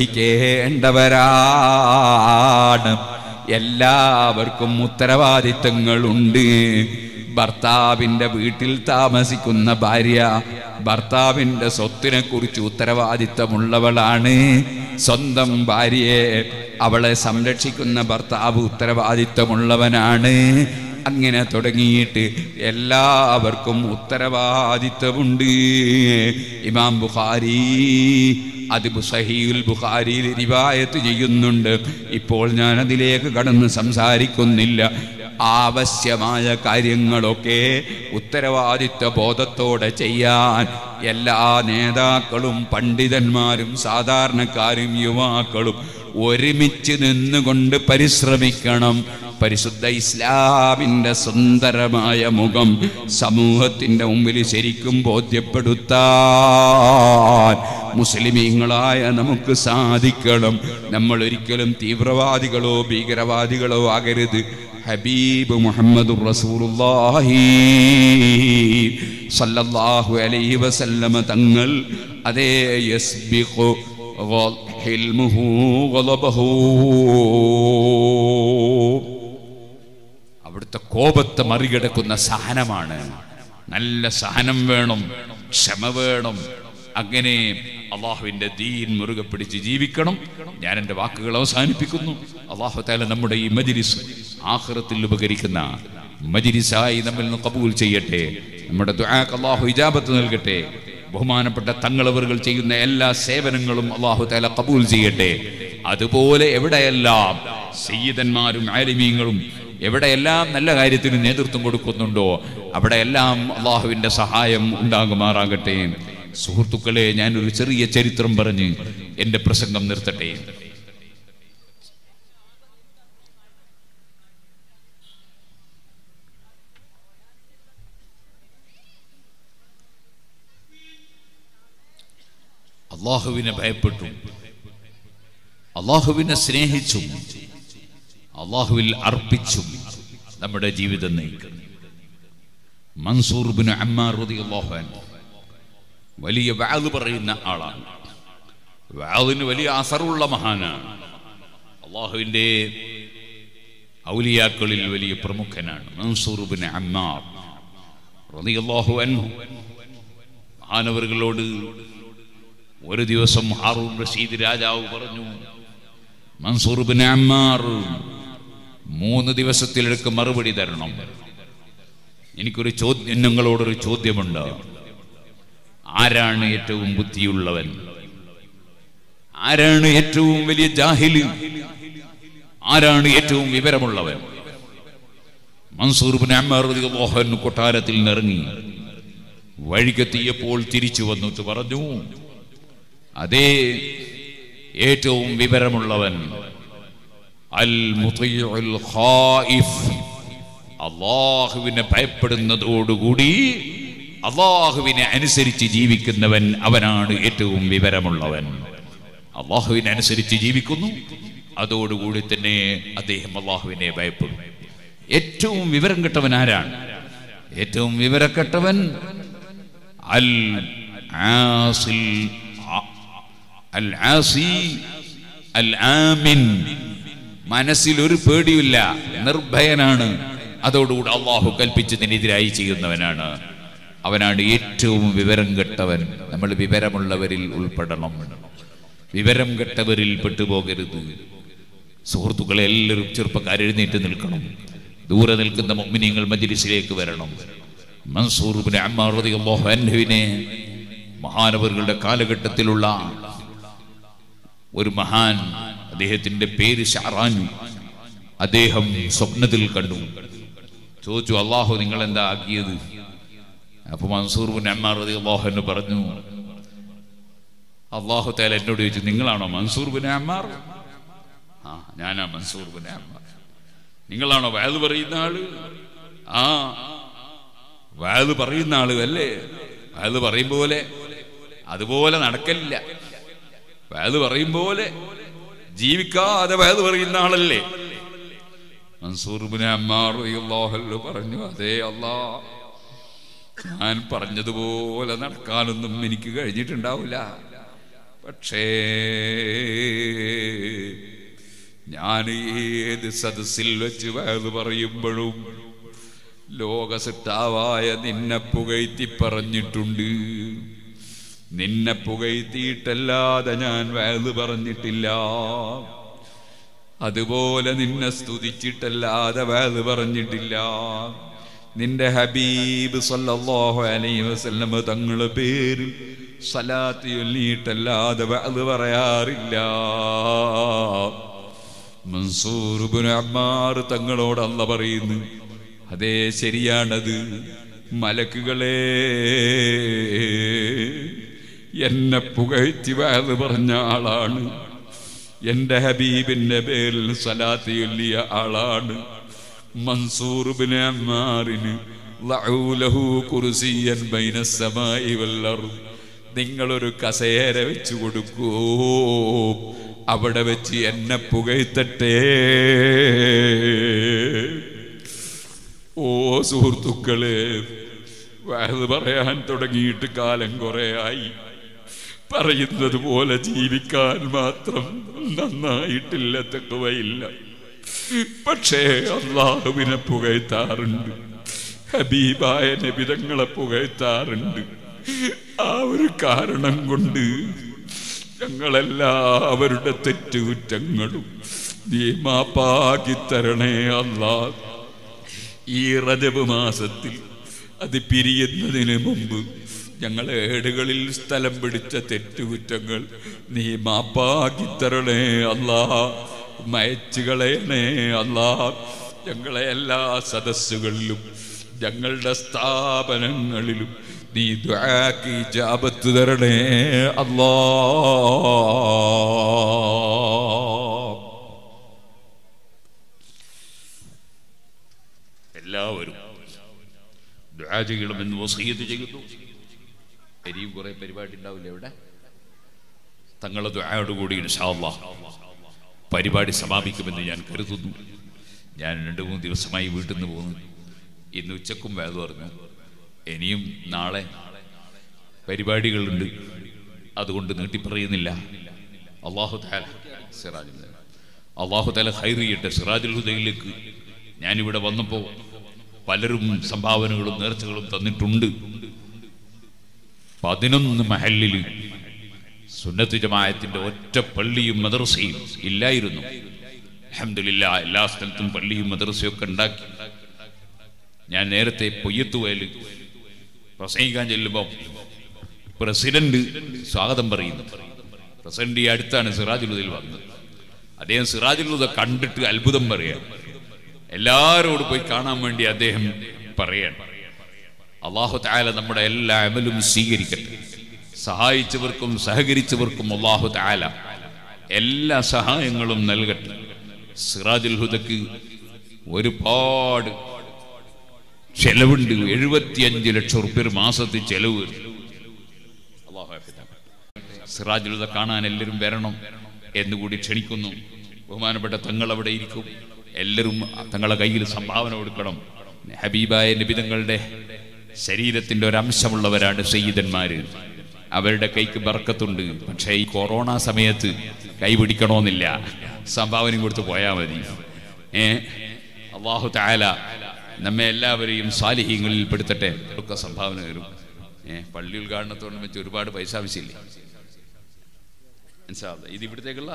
നിർവഹിക്കേണ്ടവരാണ്. എല്ലാവർക്കും ഉത്തരവാദിത്തങ്ങളുണ്ട്. ഭർത്താവിന്റെ വീട്ടിൽ താമസിക്കുന്ന ഭാര്യ ഭർത്താവിന്റെ സ്വത്തിനെ കുറിച്ച് ഉത്തരവാദിത്തമുള്ളവളാണ്. സ്വന്തം ഭാര്യയെ, അവളെ സംരക്ഷിക്കുന്ന ഭർത്താവ് ഉത്തരവാദിത്തമുള്ളവനാണ്. അങ്ങനെ തുടങ്ങിയിട്ട് എല്ലാവർക്കും ഉത്തരവാദിത്തമുണ്ട്. ഇമാം ബുഖാരി അത് സഹീഹുൽ ബുഖാരിയിൽ റിവായത്ത് ചെയ്യുന്നുണ്ട്. ഇപ്പോൾ ഞാൻ അതിലേക്ക് കടന്ന് സംസാരിക്കുന്നില്ല. ആവശ്യമായ കാര്യങ്ങളൊക്കെ ഉത്തരവാദിത്വ ബോധത്തോടെ ചെയ്യാൻ എല്ലാ നേതാക്കളും പണ്ഡിതന്മാരും സാധാരണക്കാരും യുവാക്കളും ഒരുമിച്ച് നിന്നുകൊണ്ട് പരിശ്രമിക്കണം. പരിശുദ്ധ ഇസ്ലാമിന്റെ സുന്ദരമായ മുഖം സമൂഹത്തിന്റെ മുമ്പിൽ ശരിക്കും ബോധ്യപ്പെടുത്താൻ മുസ്ലിമീങ്ങളായ നമുക്ക് സാധിക്കണം. നമ്മൾ ഒരിക്കലും തീവ്രവാദികളോ ഭീകരവാദികളോ ആകരുത്. ഹബീബ് മുഹമ്മദുർ റസൂലുള്ളാഹി സല്ലല്ലാഹു അലൈഹി വസല്ലമ തങ്ങൾ അതേ യസ്ബിഖു ഹിൽമുഹു ഗളബഹു, അവിടുത്തെ കോപത്തെ മറികടക്കുന്ന സഹനമാണ്. നല്ല സഹനം വേണം, ക്ഷമ വേണം. അങ്ങനെ അള്ളാഹുവിന്റെ ദീൻ മുറുകെ പിടിച്ച് ജീവിക്കണം. ഞാൻ എൻ്റെ വാക്കുകൾ അവസാനിപ്പിക്കുന്നു. അള്ളാഹു തആല നമ്മുടെ ഈ മജ്ലിസ് ആഖിറത്തിൽ ഉപകരിക്കുന്ന മജ്ലിസായി നമ്മിൽ നിന്ന് ഖബൂൽ ചെയ്യട്ടെ. നമ്മുടെ ദുആക്ക് അള്ളാഹു ഇജാബത്ത് നൽകട്ടെ. ബഹുമാനപ്പെട്ട തങ്ങളവറുകൾ ചെയ്യുന്ന എല്ലാ സേവനങ്ങളും അള്ളാഹു തആല ഖബൂൽ ചെയ്യട്ടെ. അതുപോലെ എവിടെയെല്ലാം സയ്യിദന്മാരും ആലിമീങ്ങളും എവിടെയെല്ലാം നല്ല കാര്യത്തിന് നേതൃത്വം കൊടുക്കുന്നുണ്ടോ അവിടെയെല്ലാം അള്ളാഹുവിന്റെ സഹായം ഉണ്ടാകുമാറാകട്ടെ. സുഹൃത്തുക്കളെ, ഞാനൊരു ചെറിയ ചരിത്രം പറഞ്ഞ് എൻ്റെ പ്രസംഗം നിർത്തട്ടെ. അള്ളാഹുവിനെ ഭയപ്പെട്ടു, അള്ളാഹുവിനെ സ്നേഹിച്ചും അള്ളാഹുവിൽ അർപ്പിച്ചും നമ്മുടെ ജീവിതം നയിക്കുന്നു. മൻസൂർ ബിൻ അമ്മാർ റളിയല്ലാഹു അൻഹു വലിയ വഅദ് പറയുന്ന ആളാണ്. വഅദിന് വലിയ അസറുള്ള മഹാനാണ്. അള്ളാഹുവിൻ്റെ ഔലിയാക്കളിൽ വലിയ പ്രമുഖനാണ് മൻസൂർ ബിൻ അമ്മാർ റളിയല്ലാഹു അൻഹു. മഹാനവറുകളോട് ഒരു ദിവസം ഹാറൂൻ റഷീദ് രാജാവ് പറഞ്ഞു, മൻസൂർ ബിൻ അമ്മാർ മൂന്ന് ദിവസത്തിലേക്ക് മറുപടി തരണം. എനിക്കൊരു ചോദ്യം, നിങ്ങളോടൊരു ചോദ്യമുണ്ട്. ആരാണ് ഏറ്റവും ബുദ്ധിയുള്ളവൻ? ആരാണ് ഏറ്റവും വലിയ ജാഹിൽ? ആരാണ് ഏറ്റവും വിവരമുള്ളവൻ? മൻസൂർ ബിൻ അമ്മാർ റളിയല്ലാഹു അൻഹു കൊട്ടാരത്തിൽ നിറങ്ങി വഴിക്കെത്തിയപ്പോൾ തിരിച്ചു വന്നിട്ട് പറഞ്ഞു, അതേ, ഏറ്റവും വിവരമുള്ളവൻ അൽ മുതീഉൽ ഖായിഫ്, അള്ളാഹുവിനെ ഭയപ്പെടുന്നതോടുകൂടി അള്ളാഹുവിനെ അനുസരിച്ച് ജീവിക്കുന്നവൻ, അവനാണ് ഏറ്റവും വിവരമുള്ളവൻ. അള്ളാഹുവിനെ അനുസരിച്ച് ജീവിക്കുന്നു, അതോടുകൂടി തന്നെ അദ്ദേഹം അള്ളാഹുവിനെ ഭയപ്പെടും. ഏറ്റവും വിവരം കെട്ടവൻ ആരാണ്? ഏറ്റവും വിവരക്കെട്ടവൻ അൽ ആസിൽ അൽ ആസി അൽ ആമിൻ, മനസ്സിൽ ഒരു പേടിയില്ല, നിർഭയനാണ്, അതോടുകൂടി അള്ളാഹു കൽപ്പിച്ചതിനെതിരായി ചെയ്യുന്നവനാണ്. അവനാണ് ഏറ്റവും വിവരം കെട്ടവൻ. നമ്മൾ വിവരമുള്ളവരിൽ ഉൾപ്പെടണം, വിവരം കെട്ടവരിൽ പെട്ടുപോകരുത്. സുഹൃത്തുക്കളെ, എല്ലാവരും ചെറുപ്പക്കാർ എഴുന്നേറ്റ് നിൽക്കണം. ദൂരെ നിൽക്കുന്ന മുഅ്മിനീങ്ങൾ മജ്ലിസിലേക്ക് വരണം. മൻസൂർ ഇബ്നു അമ്മാർ റളിയല്ലാഹു അൻഹുവിനെ മഹാനവറുകളുടെ കാലഘട്ടത്തിലുള്ള ഒരു മഹാൻ, അദ്ദേഹത്തിന്റെ പേര് ഷഅറാൻ, അദ്ദേഹം സ്വപ്നത്തിൽ കണ്ടു. ചോദിച്ചു, അള്ളാഹു നിങ്ങൾ എന്താ ആക്കിയത്? അപ്പൊ മൻസൂർ ഇബ്നു അമ്മാർ റളിയല്ലാഹു അൻഹു പറഞ്ഞു, അള്ളാഹു തആല എന്നോട് ചോദിച്ചു, നിങ്ങളാണോ മൻസൂർ ഇബ്നു അമ്മാർ? ആ, ഞാനാ മൻസൂർ ഇബ്നു അമ്മാർ. നിങ്ങളാണോ വഅദ് പറയുന്ന ആള്? ആ, വഅദ് പറയുന്ന ആള് അല്ലേ? വഅദ് പറയും പോലെ അതുപോലെ നടക്കലില്ല. വഅദ് പറയും പോലെ ജീവിക്കാതെ വഅദ് പറയുന്ന ആളല്ലേ? മൻസൂർ ഇബ്നു അമ്മാർ റളിയല്ലാഹു അൻഹു പറഞ്ഞു, അതേ അല്ലാഹ്, ഞാൻ പറഞ്ഞതുപോലെ നടക്കാനൊന്നും എനിക്ക് കഴിഞ്ഞിട്ടുണ്ടാവില്ല. പക്ഷേ ഞാൻ ഏത് സദസ്സിൽ വെച്ച് വഅദ് പറയുമ്പോഴും ലോകസിട്ടാവായ നിന്നെ പുകഴ്ത്തി പറഞ്ഞിട്ടുണ്ട്. നിന്നെ പുകഴ്ത്തിയിട്ടല്ലാതെ ഞാൻ വഅദ് പറഞ്ഞിട്ടില്ല. അതുപോലെ നിന്നെ സ്തുതിച്ചിട്ടല്ലാതെ വഅദ് പറഞ്ഞിട്ടില്ല. നിന്റെ ഹബീബ് സല്ലല്ലാഹു അലൈഹി വസല്ലം തങ്ങളുടെ പേരിൽ സ്വലാത്ത് ചൊല്ലിയിട്ടല്ലാതെ വഅദ് പറയാറില്ല. മൻസൂർ ഇബ്നു അമ്മാർ തങ്ങളോട് അല്ലാഹു പറയുന്നു, അതേ, ശരിയാണത്. മലക്കുകളെ, എന്നെ പുകഴ്ത്തി വഅദ് പറഞ്ഞ ആളാണ്, എന്റെ ഹബീബിന്റെ പേരിൽ സ്വലാത്ത് ചൊല്ലിയ ആളാണ്. മൻസൂർ ഇബ്നു അമ്മാറിന് ലഅൂലഹു കുർസിയൻ ബൈനസ് സമാഇ വൽ അർദ്, നിങ്ങളൊരു കസേര വെച്ചു കൊടുക്കൂ, അവിടെ വെച്ച് എന്നെ പുകഴ്ത്തട്ടെ. ഓ സുഹൃത്തുക്കളെ, വഅദ് പറയാൻ തുടങ്ങിയിട്ട് കാലം കുറെ ആയി. പറയുന്നത് പോലെ ജീവിക്കാൻ മാത്രം നന്നായിട്ടില്ല, തഖ്വയില്ല. പക്ഷേ അല്ലാഹുവിനെ പുകഴ്ത്താറുണ്ട്, ഹബീബായ നബി തങ്ങളെ പുകഴ്ത്താറുണ്ട്. ആ ഒരു കാരണം കൊണ്ട് ഞങ്ങളെല്ലാവരുടെ തെറ്റുകുറ്റങ്ങളും നീ മാപ്പാക്കി തരണേ അല്ലാഹ്. ഈ റജബ് മാസത്തിൽ അത് പിരിയുന്നതിന് മുമ്പ് ഞങ്ങളെ ഏടുകളിൽ സ്ഥലം പിടിച്ച തെറ്റുകുറ്റങ്ങൾ നീ മാപ്പാക്കി തരണേ അല്ലാഹ്. മയച്ചു കളയണേ അല്ലാഹ്. ഞങ്ങളെ എല്ലാ സദസ്സുകളിലും ഞങ്ങളുടെ സ്ഥാപനങ്ങളിലും നീ ദുആക്ക് ഇജാബത്ത് തരണേ അല്ലാഹ്. എല്ലാവരും ദുആ ചെയ്യണമെന്ന് വസിയത്ത് ചെയ്യുന്നു. ഇനിയും കുറെ പരിപാടി ഉണ്ടാവില്ല ഇവിടെ. തങ്ങളുടെ ദുആയോടുകൂടി ഇൻഷാ അല്ലാഹ് പരിപാടി സമാപിക്കുമെന്ന് ഞാൻ കരുതുന്നു. ഞാൻ രണ്ട് മൂന്ന് ദിവസമായി വീട്ടിൽ നിന്ന് പോകുന്നു. ഇന്ന് ഉച്ചക്കും വേദ പറഞ്ഞു. ഇനിയും നാളെ പരിപാടികളുണ്ട്, അതുകൊണ്ട് നീട്ടിപ്പറയുന്നില്ല. അല്ലാഹു തആല സിറാജുൽ ഹുദ അല്ലാഹു തആല ഖൈർ ചെയ്യട്ടെ. സിറാജുൽ ഹുദയിലേക്ക് ഞാനിവിടെ വന്നപ്പോൾ പലരും സംഭാവനകളും നേർച്ചകളും തന്നിട്ടുണ്ട്. പതിനൊന്ന് മഹല്ലിൽ സുന്നത്ത് ജമാഅത്തിന്റെ ഒറ്റ പള്ളിയും മദ്രസയും ഇല്ലായിരുന്നു. അൽഹംദുലില്ലാഹ് എല്ലാ സ്ഥലത്തും പള്ളിയും മദ്രസയും ഒക്കെ ഉണ്ടാക്കി. ഞാൻ നേരത്തെ പൊയ്യത്തുവയൽ പ്രസംഗിക്കാൻ ചെല്ലുമ്പോൾ പ്രസിഡന്റ് സ്വാഗതം പറയുന്നു. പ്രസിഡന്റ് ഈ അടുത്താണ് സിറാജുൽ ഹുദയിൽ വന്നത്. അദ്ദേഹം സിറാജുൽ ഹുദ കണ്ടിട്ട് അത്ഭുതം പറയാൻ, എല്ലാവരോടും പോയി കാണാൻ വേണ്ടി അദ്ദേഹം പറയാൻ. അല്ലാഹു തആല നമ്മുടെ എല്ലാ അമലും സ്വീകരിക്കട്ടെ. സഹായിച്ചവർക്കും സഹകരിച്ചവർക്കും അല്ലാഹു തആല എല്ലാ സഹായങ്ങളും നൽകട്ടെ. സിറാജുൽ ഹുദക്ക് ഒരുപാട് ചെലവുണ്ട്. എഴുപത്തിയഞ്ച് ലക്ഷം റുപ്യ മാസത്തിൽ ചെലവ്. സിറാജുൽ ഹുദ കാണാൻ എല്ലാവരും വരണം എന്നുകൂടി ക്ഷണിക്കുന്നു. ബഹുമാനപ്പെട്ട തങ്ങൾ അവിടെ ഇരിക്കും. എല്ലാവരും തങ്ങളുടെ കയ്യിൽ സംഭാവന കൊടുക്കണം. ഹബീബായ നബി തങ്ങളുടെ ശരീരത്തിന്റെ ഒരംശമുള്ളവരാണ് സയ്യിദന്മാര്. അവരുടെ കൈക്ക് ബർക്കത്തുണ്ട്. പക്ഷേ ഈ കൊറോണ സമയത്ത് കൈ പിടിക്കണമെന്നില്ല, സംഭാവനയും കൊടുത്ത് പോയാൽ മതി. ഏ അല്ലാഹു തആല നമ്മെ എല്ലാവരെയും സാലിഹീങ്ങളിൽ പെടുത്തട്ടെ. ഒക്കെ സംഭാവന തരും. ഏഹ് പള്ളി ഉദ്ഘാടനത്തോട് വെച്ച് ഒരുപാട് പൈസ ആവശ്യമില്ലേ? ഇത് ഇവിടത്തേക്കുള്ള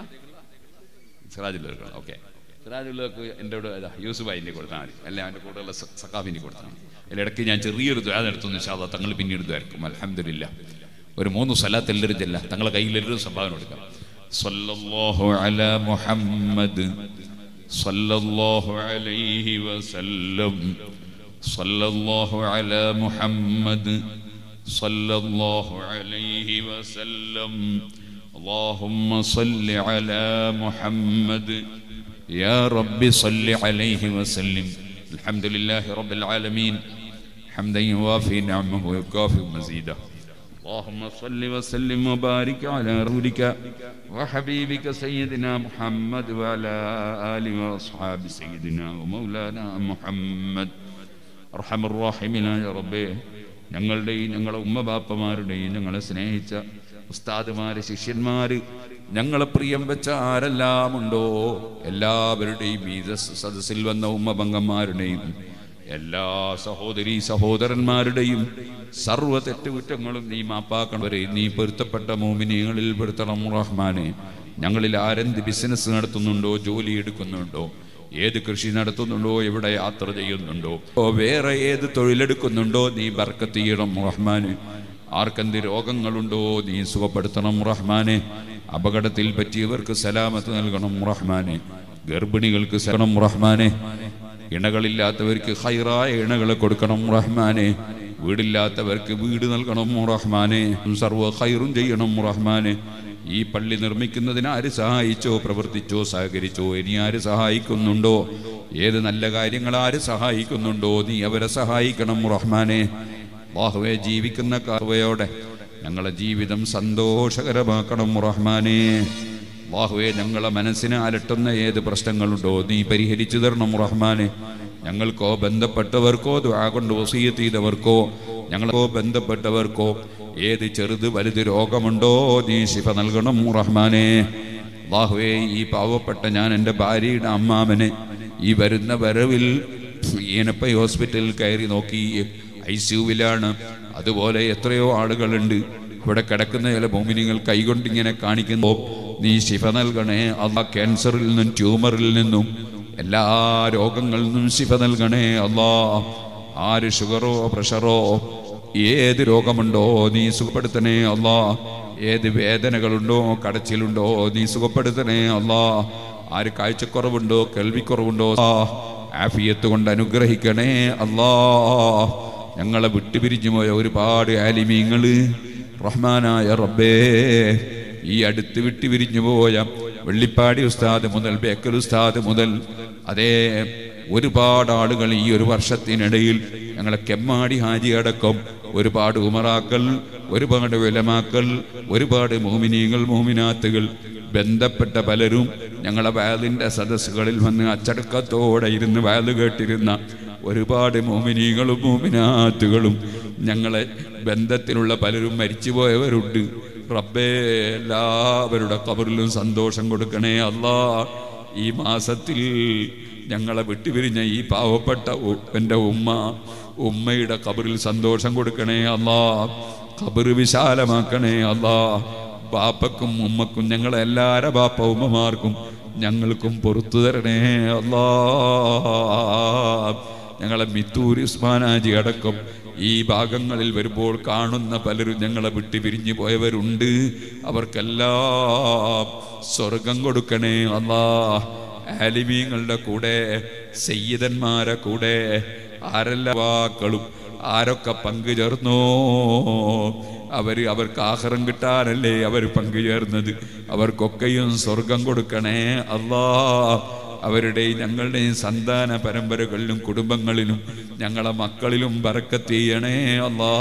സിറാജുൽ ഹുദ. ഓക്കെ, സിറാജുൽ ഹുദക്ക് എൻ്റെ കൂടെ യൂസുഫ് അതിൻ്റെ കൊടുത്താൽ മതി, അല്ലെ അവൻ്റെ കൂടെയുള്ള സഖാഫിൻ്റെ കൊടുത്താൽ മതി. അതിലിടയ്ക്ക് ഞാൻ ചെറിയൊരു ദുആ നടത്തുന്നു. ഇൻഷാ അല്ലാഹ് തങ്ങൾ പിന്നീട് ദുആർക്കും. അൽഹംദുലില്ലാഹ് ഒരു മൂന്ന് സ്വലാത്ത് എല്ലാവരും ചെല്ല. തങ്ങളെ കയ്യിൽ എല്ലാവരും സംഭാവന കൊടുക്കാം. സ്വല്ലല്ലാഹു അലാ മുഹമ്മദ് സ്വല്ലല്ലാഹു അലൈഹി വസല്ലം സ്വല്ലല്ലാഹു അലാ മുഹമ്മദ് സ്വല്ലല്ലാഹു അലൈഹി വസല്ലം اللهم صل على محمد يا رب صل عليه وسلم. الحمد لله رب العالمين حمدا يوافي نعمه ويكافئ مزيده. اللهم صل وسلم وبارك على رسولك وحبيبك سيدنا محمد وعلى آله وأصحاب سيدنا ومولانا محمد. أرحم الراحمين يا ربي ഞങ്ങളുടെയും ഞങ്ങളുടെ ഉമ്മ ബാപ്പമാരുടെയും ഞങ്ങളെ സ്നേഹിച്ച ഉസ്താദുമാര്, ശിഷ്യന്മാര്, ഞങ്ങളെ പ്രിയം വെച്ച ആരെല്ലാം ഉണ്ടോ എല്ലാവരുടെയും ഈ സദസ്സിൽ വന്ന ഉമ്മ പങ്കന്മാരുടെയും എല്ലാ സഹോദരീ സഹോദരന്മാരുടെയും സർവ്വ തെറ്റുകുറ്റങ്ങളും നീ മാപ്പാക്കണവരെ നീ പൊരുത്തപ്പെട്ട മോമിനികളിൽ പെടുത്തണം റഹ്മാനെ. ഞങ്ങളിൽ ആരെന്ത് ബിസിനസ് നടത്തുന്നുണ്ടോ, ജോലി എടുക്കുന്നുണ്ടോ, ഏത് കൃഷി നടത്തുന്നുണ്ടോ, എവിടെ യാത്ര ചെയ്യുന്നുണ്ടോ, വേറെ ഏത് തൊഴിലെടുക്കുന്നുണ്ടോ, നീ ബർക്കത്ത് ചെയ്യണം റഹ്മാനെ. ആർക്കെന്ത് രോഗങ്ങളുണ്ടോ നീ സുഖപ്പെടുത്തണം റഹ്മാനെ. അപകടത്തിൽ പറ്റിയവർക്ക് സലാമത്ത് നൽകണം റഹ്മാനെ. ഗർഭിണികൾക്ക് സരണം റഹ്മാനെ. ഇണകളില്ലാത്തവർക്ക് ഹൈറായ ഇണകളെ കൊടുക്കണം റഹ്മാനെ. വീടില്ലാത്തവർക്ക് വീട് നൽകണം റഹ്മാനെ. സർവ്വ ഹൈറും ചെയ്യണം റഹ്മാനെ. ഈ പള്ളി നിർമ്മിക്കുന്നതിന് ആര് സഹായിച്ചോ, പ്രവർത്തിച്ചോ, സഹകരിച്ചോ, ഇനി ആര് സഹായിക്കുന്നുണ്ടോ, ഏത് നല്ല കാര്യങ്ങൾ ആര് സഹായിക്കുന്നുണ്ടോ നീ അവരെ സഹായിക്കണം റഹ്മാനെ. അല്ലാഹുവേ ജീവിക്കുന്ന കാർവയോടെ ഞങ്ങളെ ജീവിതം സന്തോഷകരമാക്കണം റഹ്മാനെ. അല്ലാഹുവേ ഞങ്ങളെ മനസ്സിനെ അലട്ടുന്ന ഏത് പ്രശ്നങ്ങളുണ്ടോ നീ പരിഹരിച്ചു തരണം റഹ്മാനെ. ഞങ്ങൾക്കോ ബന്ധപ്പെട്ടവർക്കോ ദുആ കൊണ്ട് വസിയത്ത് ചെയ്തവർക്കോ ഞങ്ങൾക്കോ ബന്ധപ്പെട്ടവർക്കോ ഏത് ചെറുത് വലുത് രോഗമുണ്ടോ നീ ശിഫ നൽകണം റഹ്മാനെ. അല്ലാഹുവേ ഈ പാവപ്പെട്ട ഞാൻ എൻ്റെ ഭാര്യയുടെ അമ്മാമനെ ഈ വരുന്ന വരവിൽ ഈനപ്പൈ ഹോസ്പിറ്റലിൽ കയറി നോക്കി ഐ സിയുവിലാണ്. അതുപോലെ എത്രയോ ആളുകളുണ്ട് ഇവിടെ കിടക്കുന്ന ചില മോമിനികൾ കൈകൊണ്ടിങ്ങനെ കാണിക്കുന്നു. നീ ശിഫ നൽകണേ അല്ലാ. ക്യാൻസറിൽ നിന്നും ട്യൂമറിൽ നിന്നും എല്ലാ രോഗങ്ങളിൽ നിന്നും ശിഫ നൽകണേ അല്ലാ. ആര് ഷുഗറോ പ്രഷറോ ഏത് രോഗമുണ്ടോ നീ സുഖപ്പെടുത്തണേ അല്ലാ. ഏത് വേദനകളുണ്ടോ കടച്ചിലുണ്ടോ നീ സുഖപ്പെടുത്തണേ അല്ലാ. ആര് കാഴ്ചക്കുറവുണ്ടോ കേൾവിക്കുറവുണ്ടോ ആഫിയത്ത് കൊണ്ട് അനുഗ്രഹിക്കണേ അല്ലാ. ഞങ്ങളെ വിട്ടുപിരിഞ്ഞു പോയ ഒരുപാട് ആലിമീങ്ങള് റഹ്മാനായ റബ്ബേ, ഈ അടുത്ത് വിട്ടുപിരിഞ്ഞു പോയ വെള്ളിപ്പാടി ഉസ്താദ് മുതൽ ബേക്കൽ ഉസ്താദ് മുതൽ അതേ ഒരുപാട് ആളുകൾ ഈ ഒരു വർഷത്തിനിടയിൽ ഞങ്ങളെ കെമ്മാടി ഹാജി അടക്കം ഒരുപാട് ഉമറാക്കൾ ഒരുപാട് ഉലമാക്കൾ, ഒരുപാട് മുഅ്മിനീങ്ങൾ മുഅ്മിനാത്തുകൾ, ബന്ധപ്പെട്ട പലരും ഞങ്ങളെ വഅലിന്റെ സദസ്സുകളിൽ വന്ന് അച്ചടക്കത്തോടെ ഇരുന്ന് വഅല് കേട്ടിരുന്ന ഒരുപാട് മുഅ്മിനീങ്ങളും മുഅ്മിനാത്തുകളും ഞങ്ങളെ ബന്ധത്തിലുള്ള പലരും മരിച്ചുപോയവരുണ്ട്. റബ്ബേ, എല്ലാവരുടെ ഖബറിലും സന്തോഷം കൊടുക്കണേ അല്ലാ. ഈ മാസത്തിൽ ഞങ്ങളെ വിട്ടുപിരിഞ്ഞ ഈ പാവപ്പെട്ട എൻ്റെ ഉമ്മ ഉമ്മയുടെ ഖബറിൽ സന്തോഷം കൊടുക്കണേ അല്ലാ. ഖബർ വിശാലമാക്കണേ അല്ലാ. ബാപ്പക്കും ഉമ്മക്കും ഞങ്ങളെ എല്ലാവരുടെ ബാപ്പ ഉമ്മമാർക്കും ഞങ്ങൾക്കും പുറത്തു തരണേ അല്ലാ. ഞങ്ങളെ മിത്തൂർ ഉസ്മാനാജി അടക്കം ഈ ഭാഗങ്ങളിൽ വരുമ്പോൾ കാണുന്ന പലരും ഞങ്ങളെ വിട്ടു പിരിഞ്ഞു പോയവരുണ്ട്. അവർക്കെല്ലാം സ്വർഗം കൊടുക്കണേ അല്ലാ. ആലിമീങ്ങളുടെ കൂടെ, സയ്യിദന്മാരെ കൂടെ ആരെല്ലാം വാക്കളും ആരൊക്കെ പങ്കു ചേർന്നോ അവര് അവർക്ക് ആഖിറം കിട്ടാനല്ലേ അവർ പങ്കുചേർന്നത്. അവർക്കൊക്കെയും സ്വർഗം കൊടുക്കണേ അല്ലാ. അവരുടെയും ഞങ്ങളുടെയും സന്താന പരമ്പരകളിലും കുടുംബങ്ങളിലും ഞങ്ങളെ മക്കളിലും ബറക്കത്ത് ചെയ്യണേ അല്ലാ.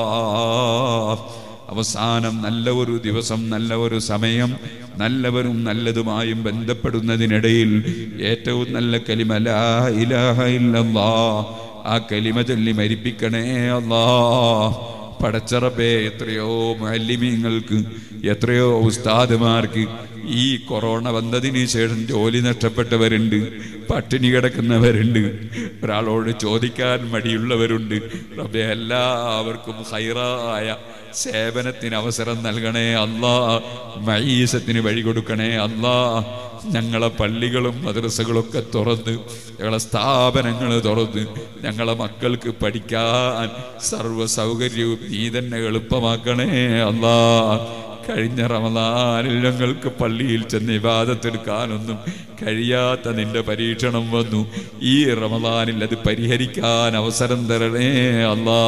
അവസാനം നല്ല ഒരു ദിവസം, നല്ല ഒരു സമയം, നല്ലവരും നല്ലതുമായും ബന്ധപ്പെടുന്നതിനിടയിൽ ഏറ്റവും നല്ല കലിമ ലാ ഇലാഹ ഇല്ലല്ലാഹ്, ആ കലിമ ചൊല്ലി മരിപ്പിക്കണേ അല്ലാ. പടച്ചറബേ, എത്രയോ മുഅല്ലിമീങ്ങൾക്ക്, എത്രയോ ഉസ്താദുമാർക്ക് ഈ കൊറോണ വന്നതിന് ശേഷം ജോലി നഷ്ടപ്പെട്ടവരുണ്ട്, പട്ടിണി കിടക്കുന്നവരുണ്ട്, ഒരാളോട് ചോദിക്കാൻ മടിയുള്ളവരുണ്ട്. റബ്ബേ, എല്ലാവർക്കും ഖൈറായ സേവനത്തിന് അവസരം നൽകണേ അല്ലാ. മഈസത്തിന് വഴി കൊടുക്കണേ അല്ലാ. ഞങ്ങളെ പള്ളികളും മദ്രസകളൊക്കെ തുറന്ന്, ഞങ്ങളെ സ്ഥാപനങ്ങൾ തുറന്ന് ഞങ്ങളെ മക്കൾക്ക് പഠിക്കാൻ സർവ്വ സൗകര്യവും നീ തന്നെ എളുപ്പമാക്കണേ അല്ലാ. കഴിഞ്ഞ റമദാനിൽ ഞങ്ങൾക്ക് പള്ളിയിൽ ചെന്ന് ഇബാദത്തെടുക്കാനൊന്നും കഴിയാത്ത നിന്റെ പരീക്ഷണം വന്നു. ഈ റമദാനിൽ അത് പരിഹരിക്കാൻ അവസരം തരണേ അല്ലാ.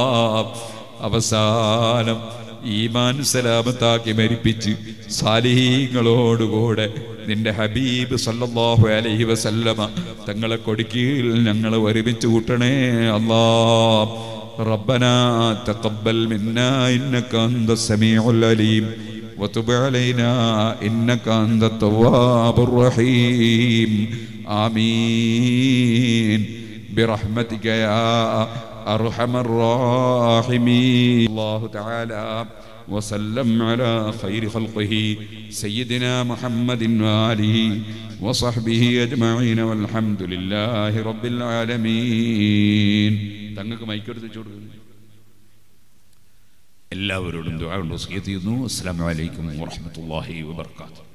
അവസാനം ഈമാൻ സലാമത്താക്കി മരിപ്പിച്ച് സാലിഹീങ്ങളോടുകൂടെ നിന്റെ ഹബീബ് സല്ലല്ലാഹു അലൈഹി വസല്ലമ തങ്ങളെ കൊടിക്കീൽ ഞങ്ങളെ ഒരുമിച്ച് കൂട്ടണേ അല്ലാ. ربنا تقبل منا إنك أنت السميع العليم وتب علينا إنك أنت التواب الرحيم آمين برحمتك يا أرحم الراحمين. الله تعالى وسلم على خير خلقه سيدنا محمد وآله وصحبه أجمعين والحمد لله رب العالمين. തങ്ങൾക്ക് മൈക്കെടുത്ത് ചോദിക്കുന്നു. എല്ലാവരോടും ദുആ കൊണ്ട് വസിയത്ത് ചെയ്യുന്നു. അസ്സലാമു അലൈക്കും വറഹ്മത്തുള്ളാഹി വബറകാതുഹു.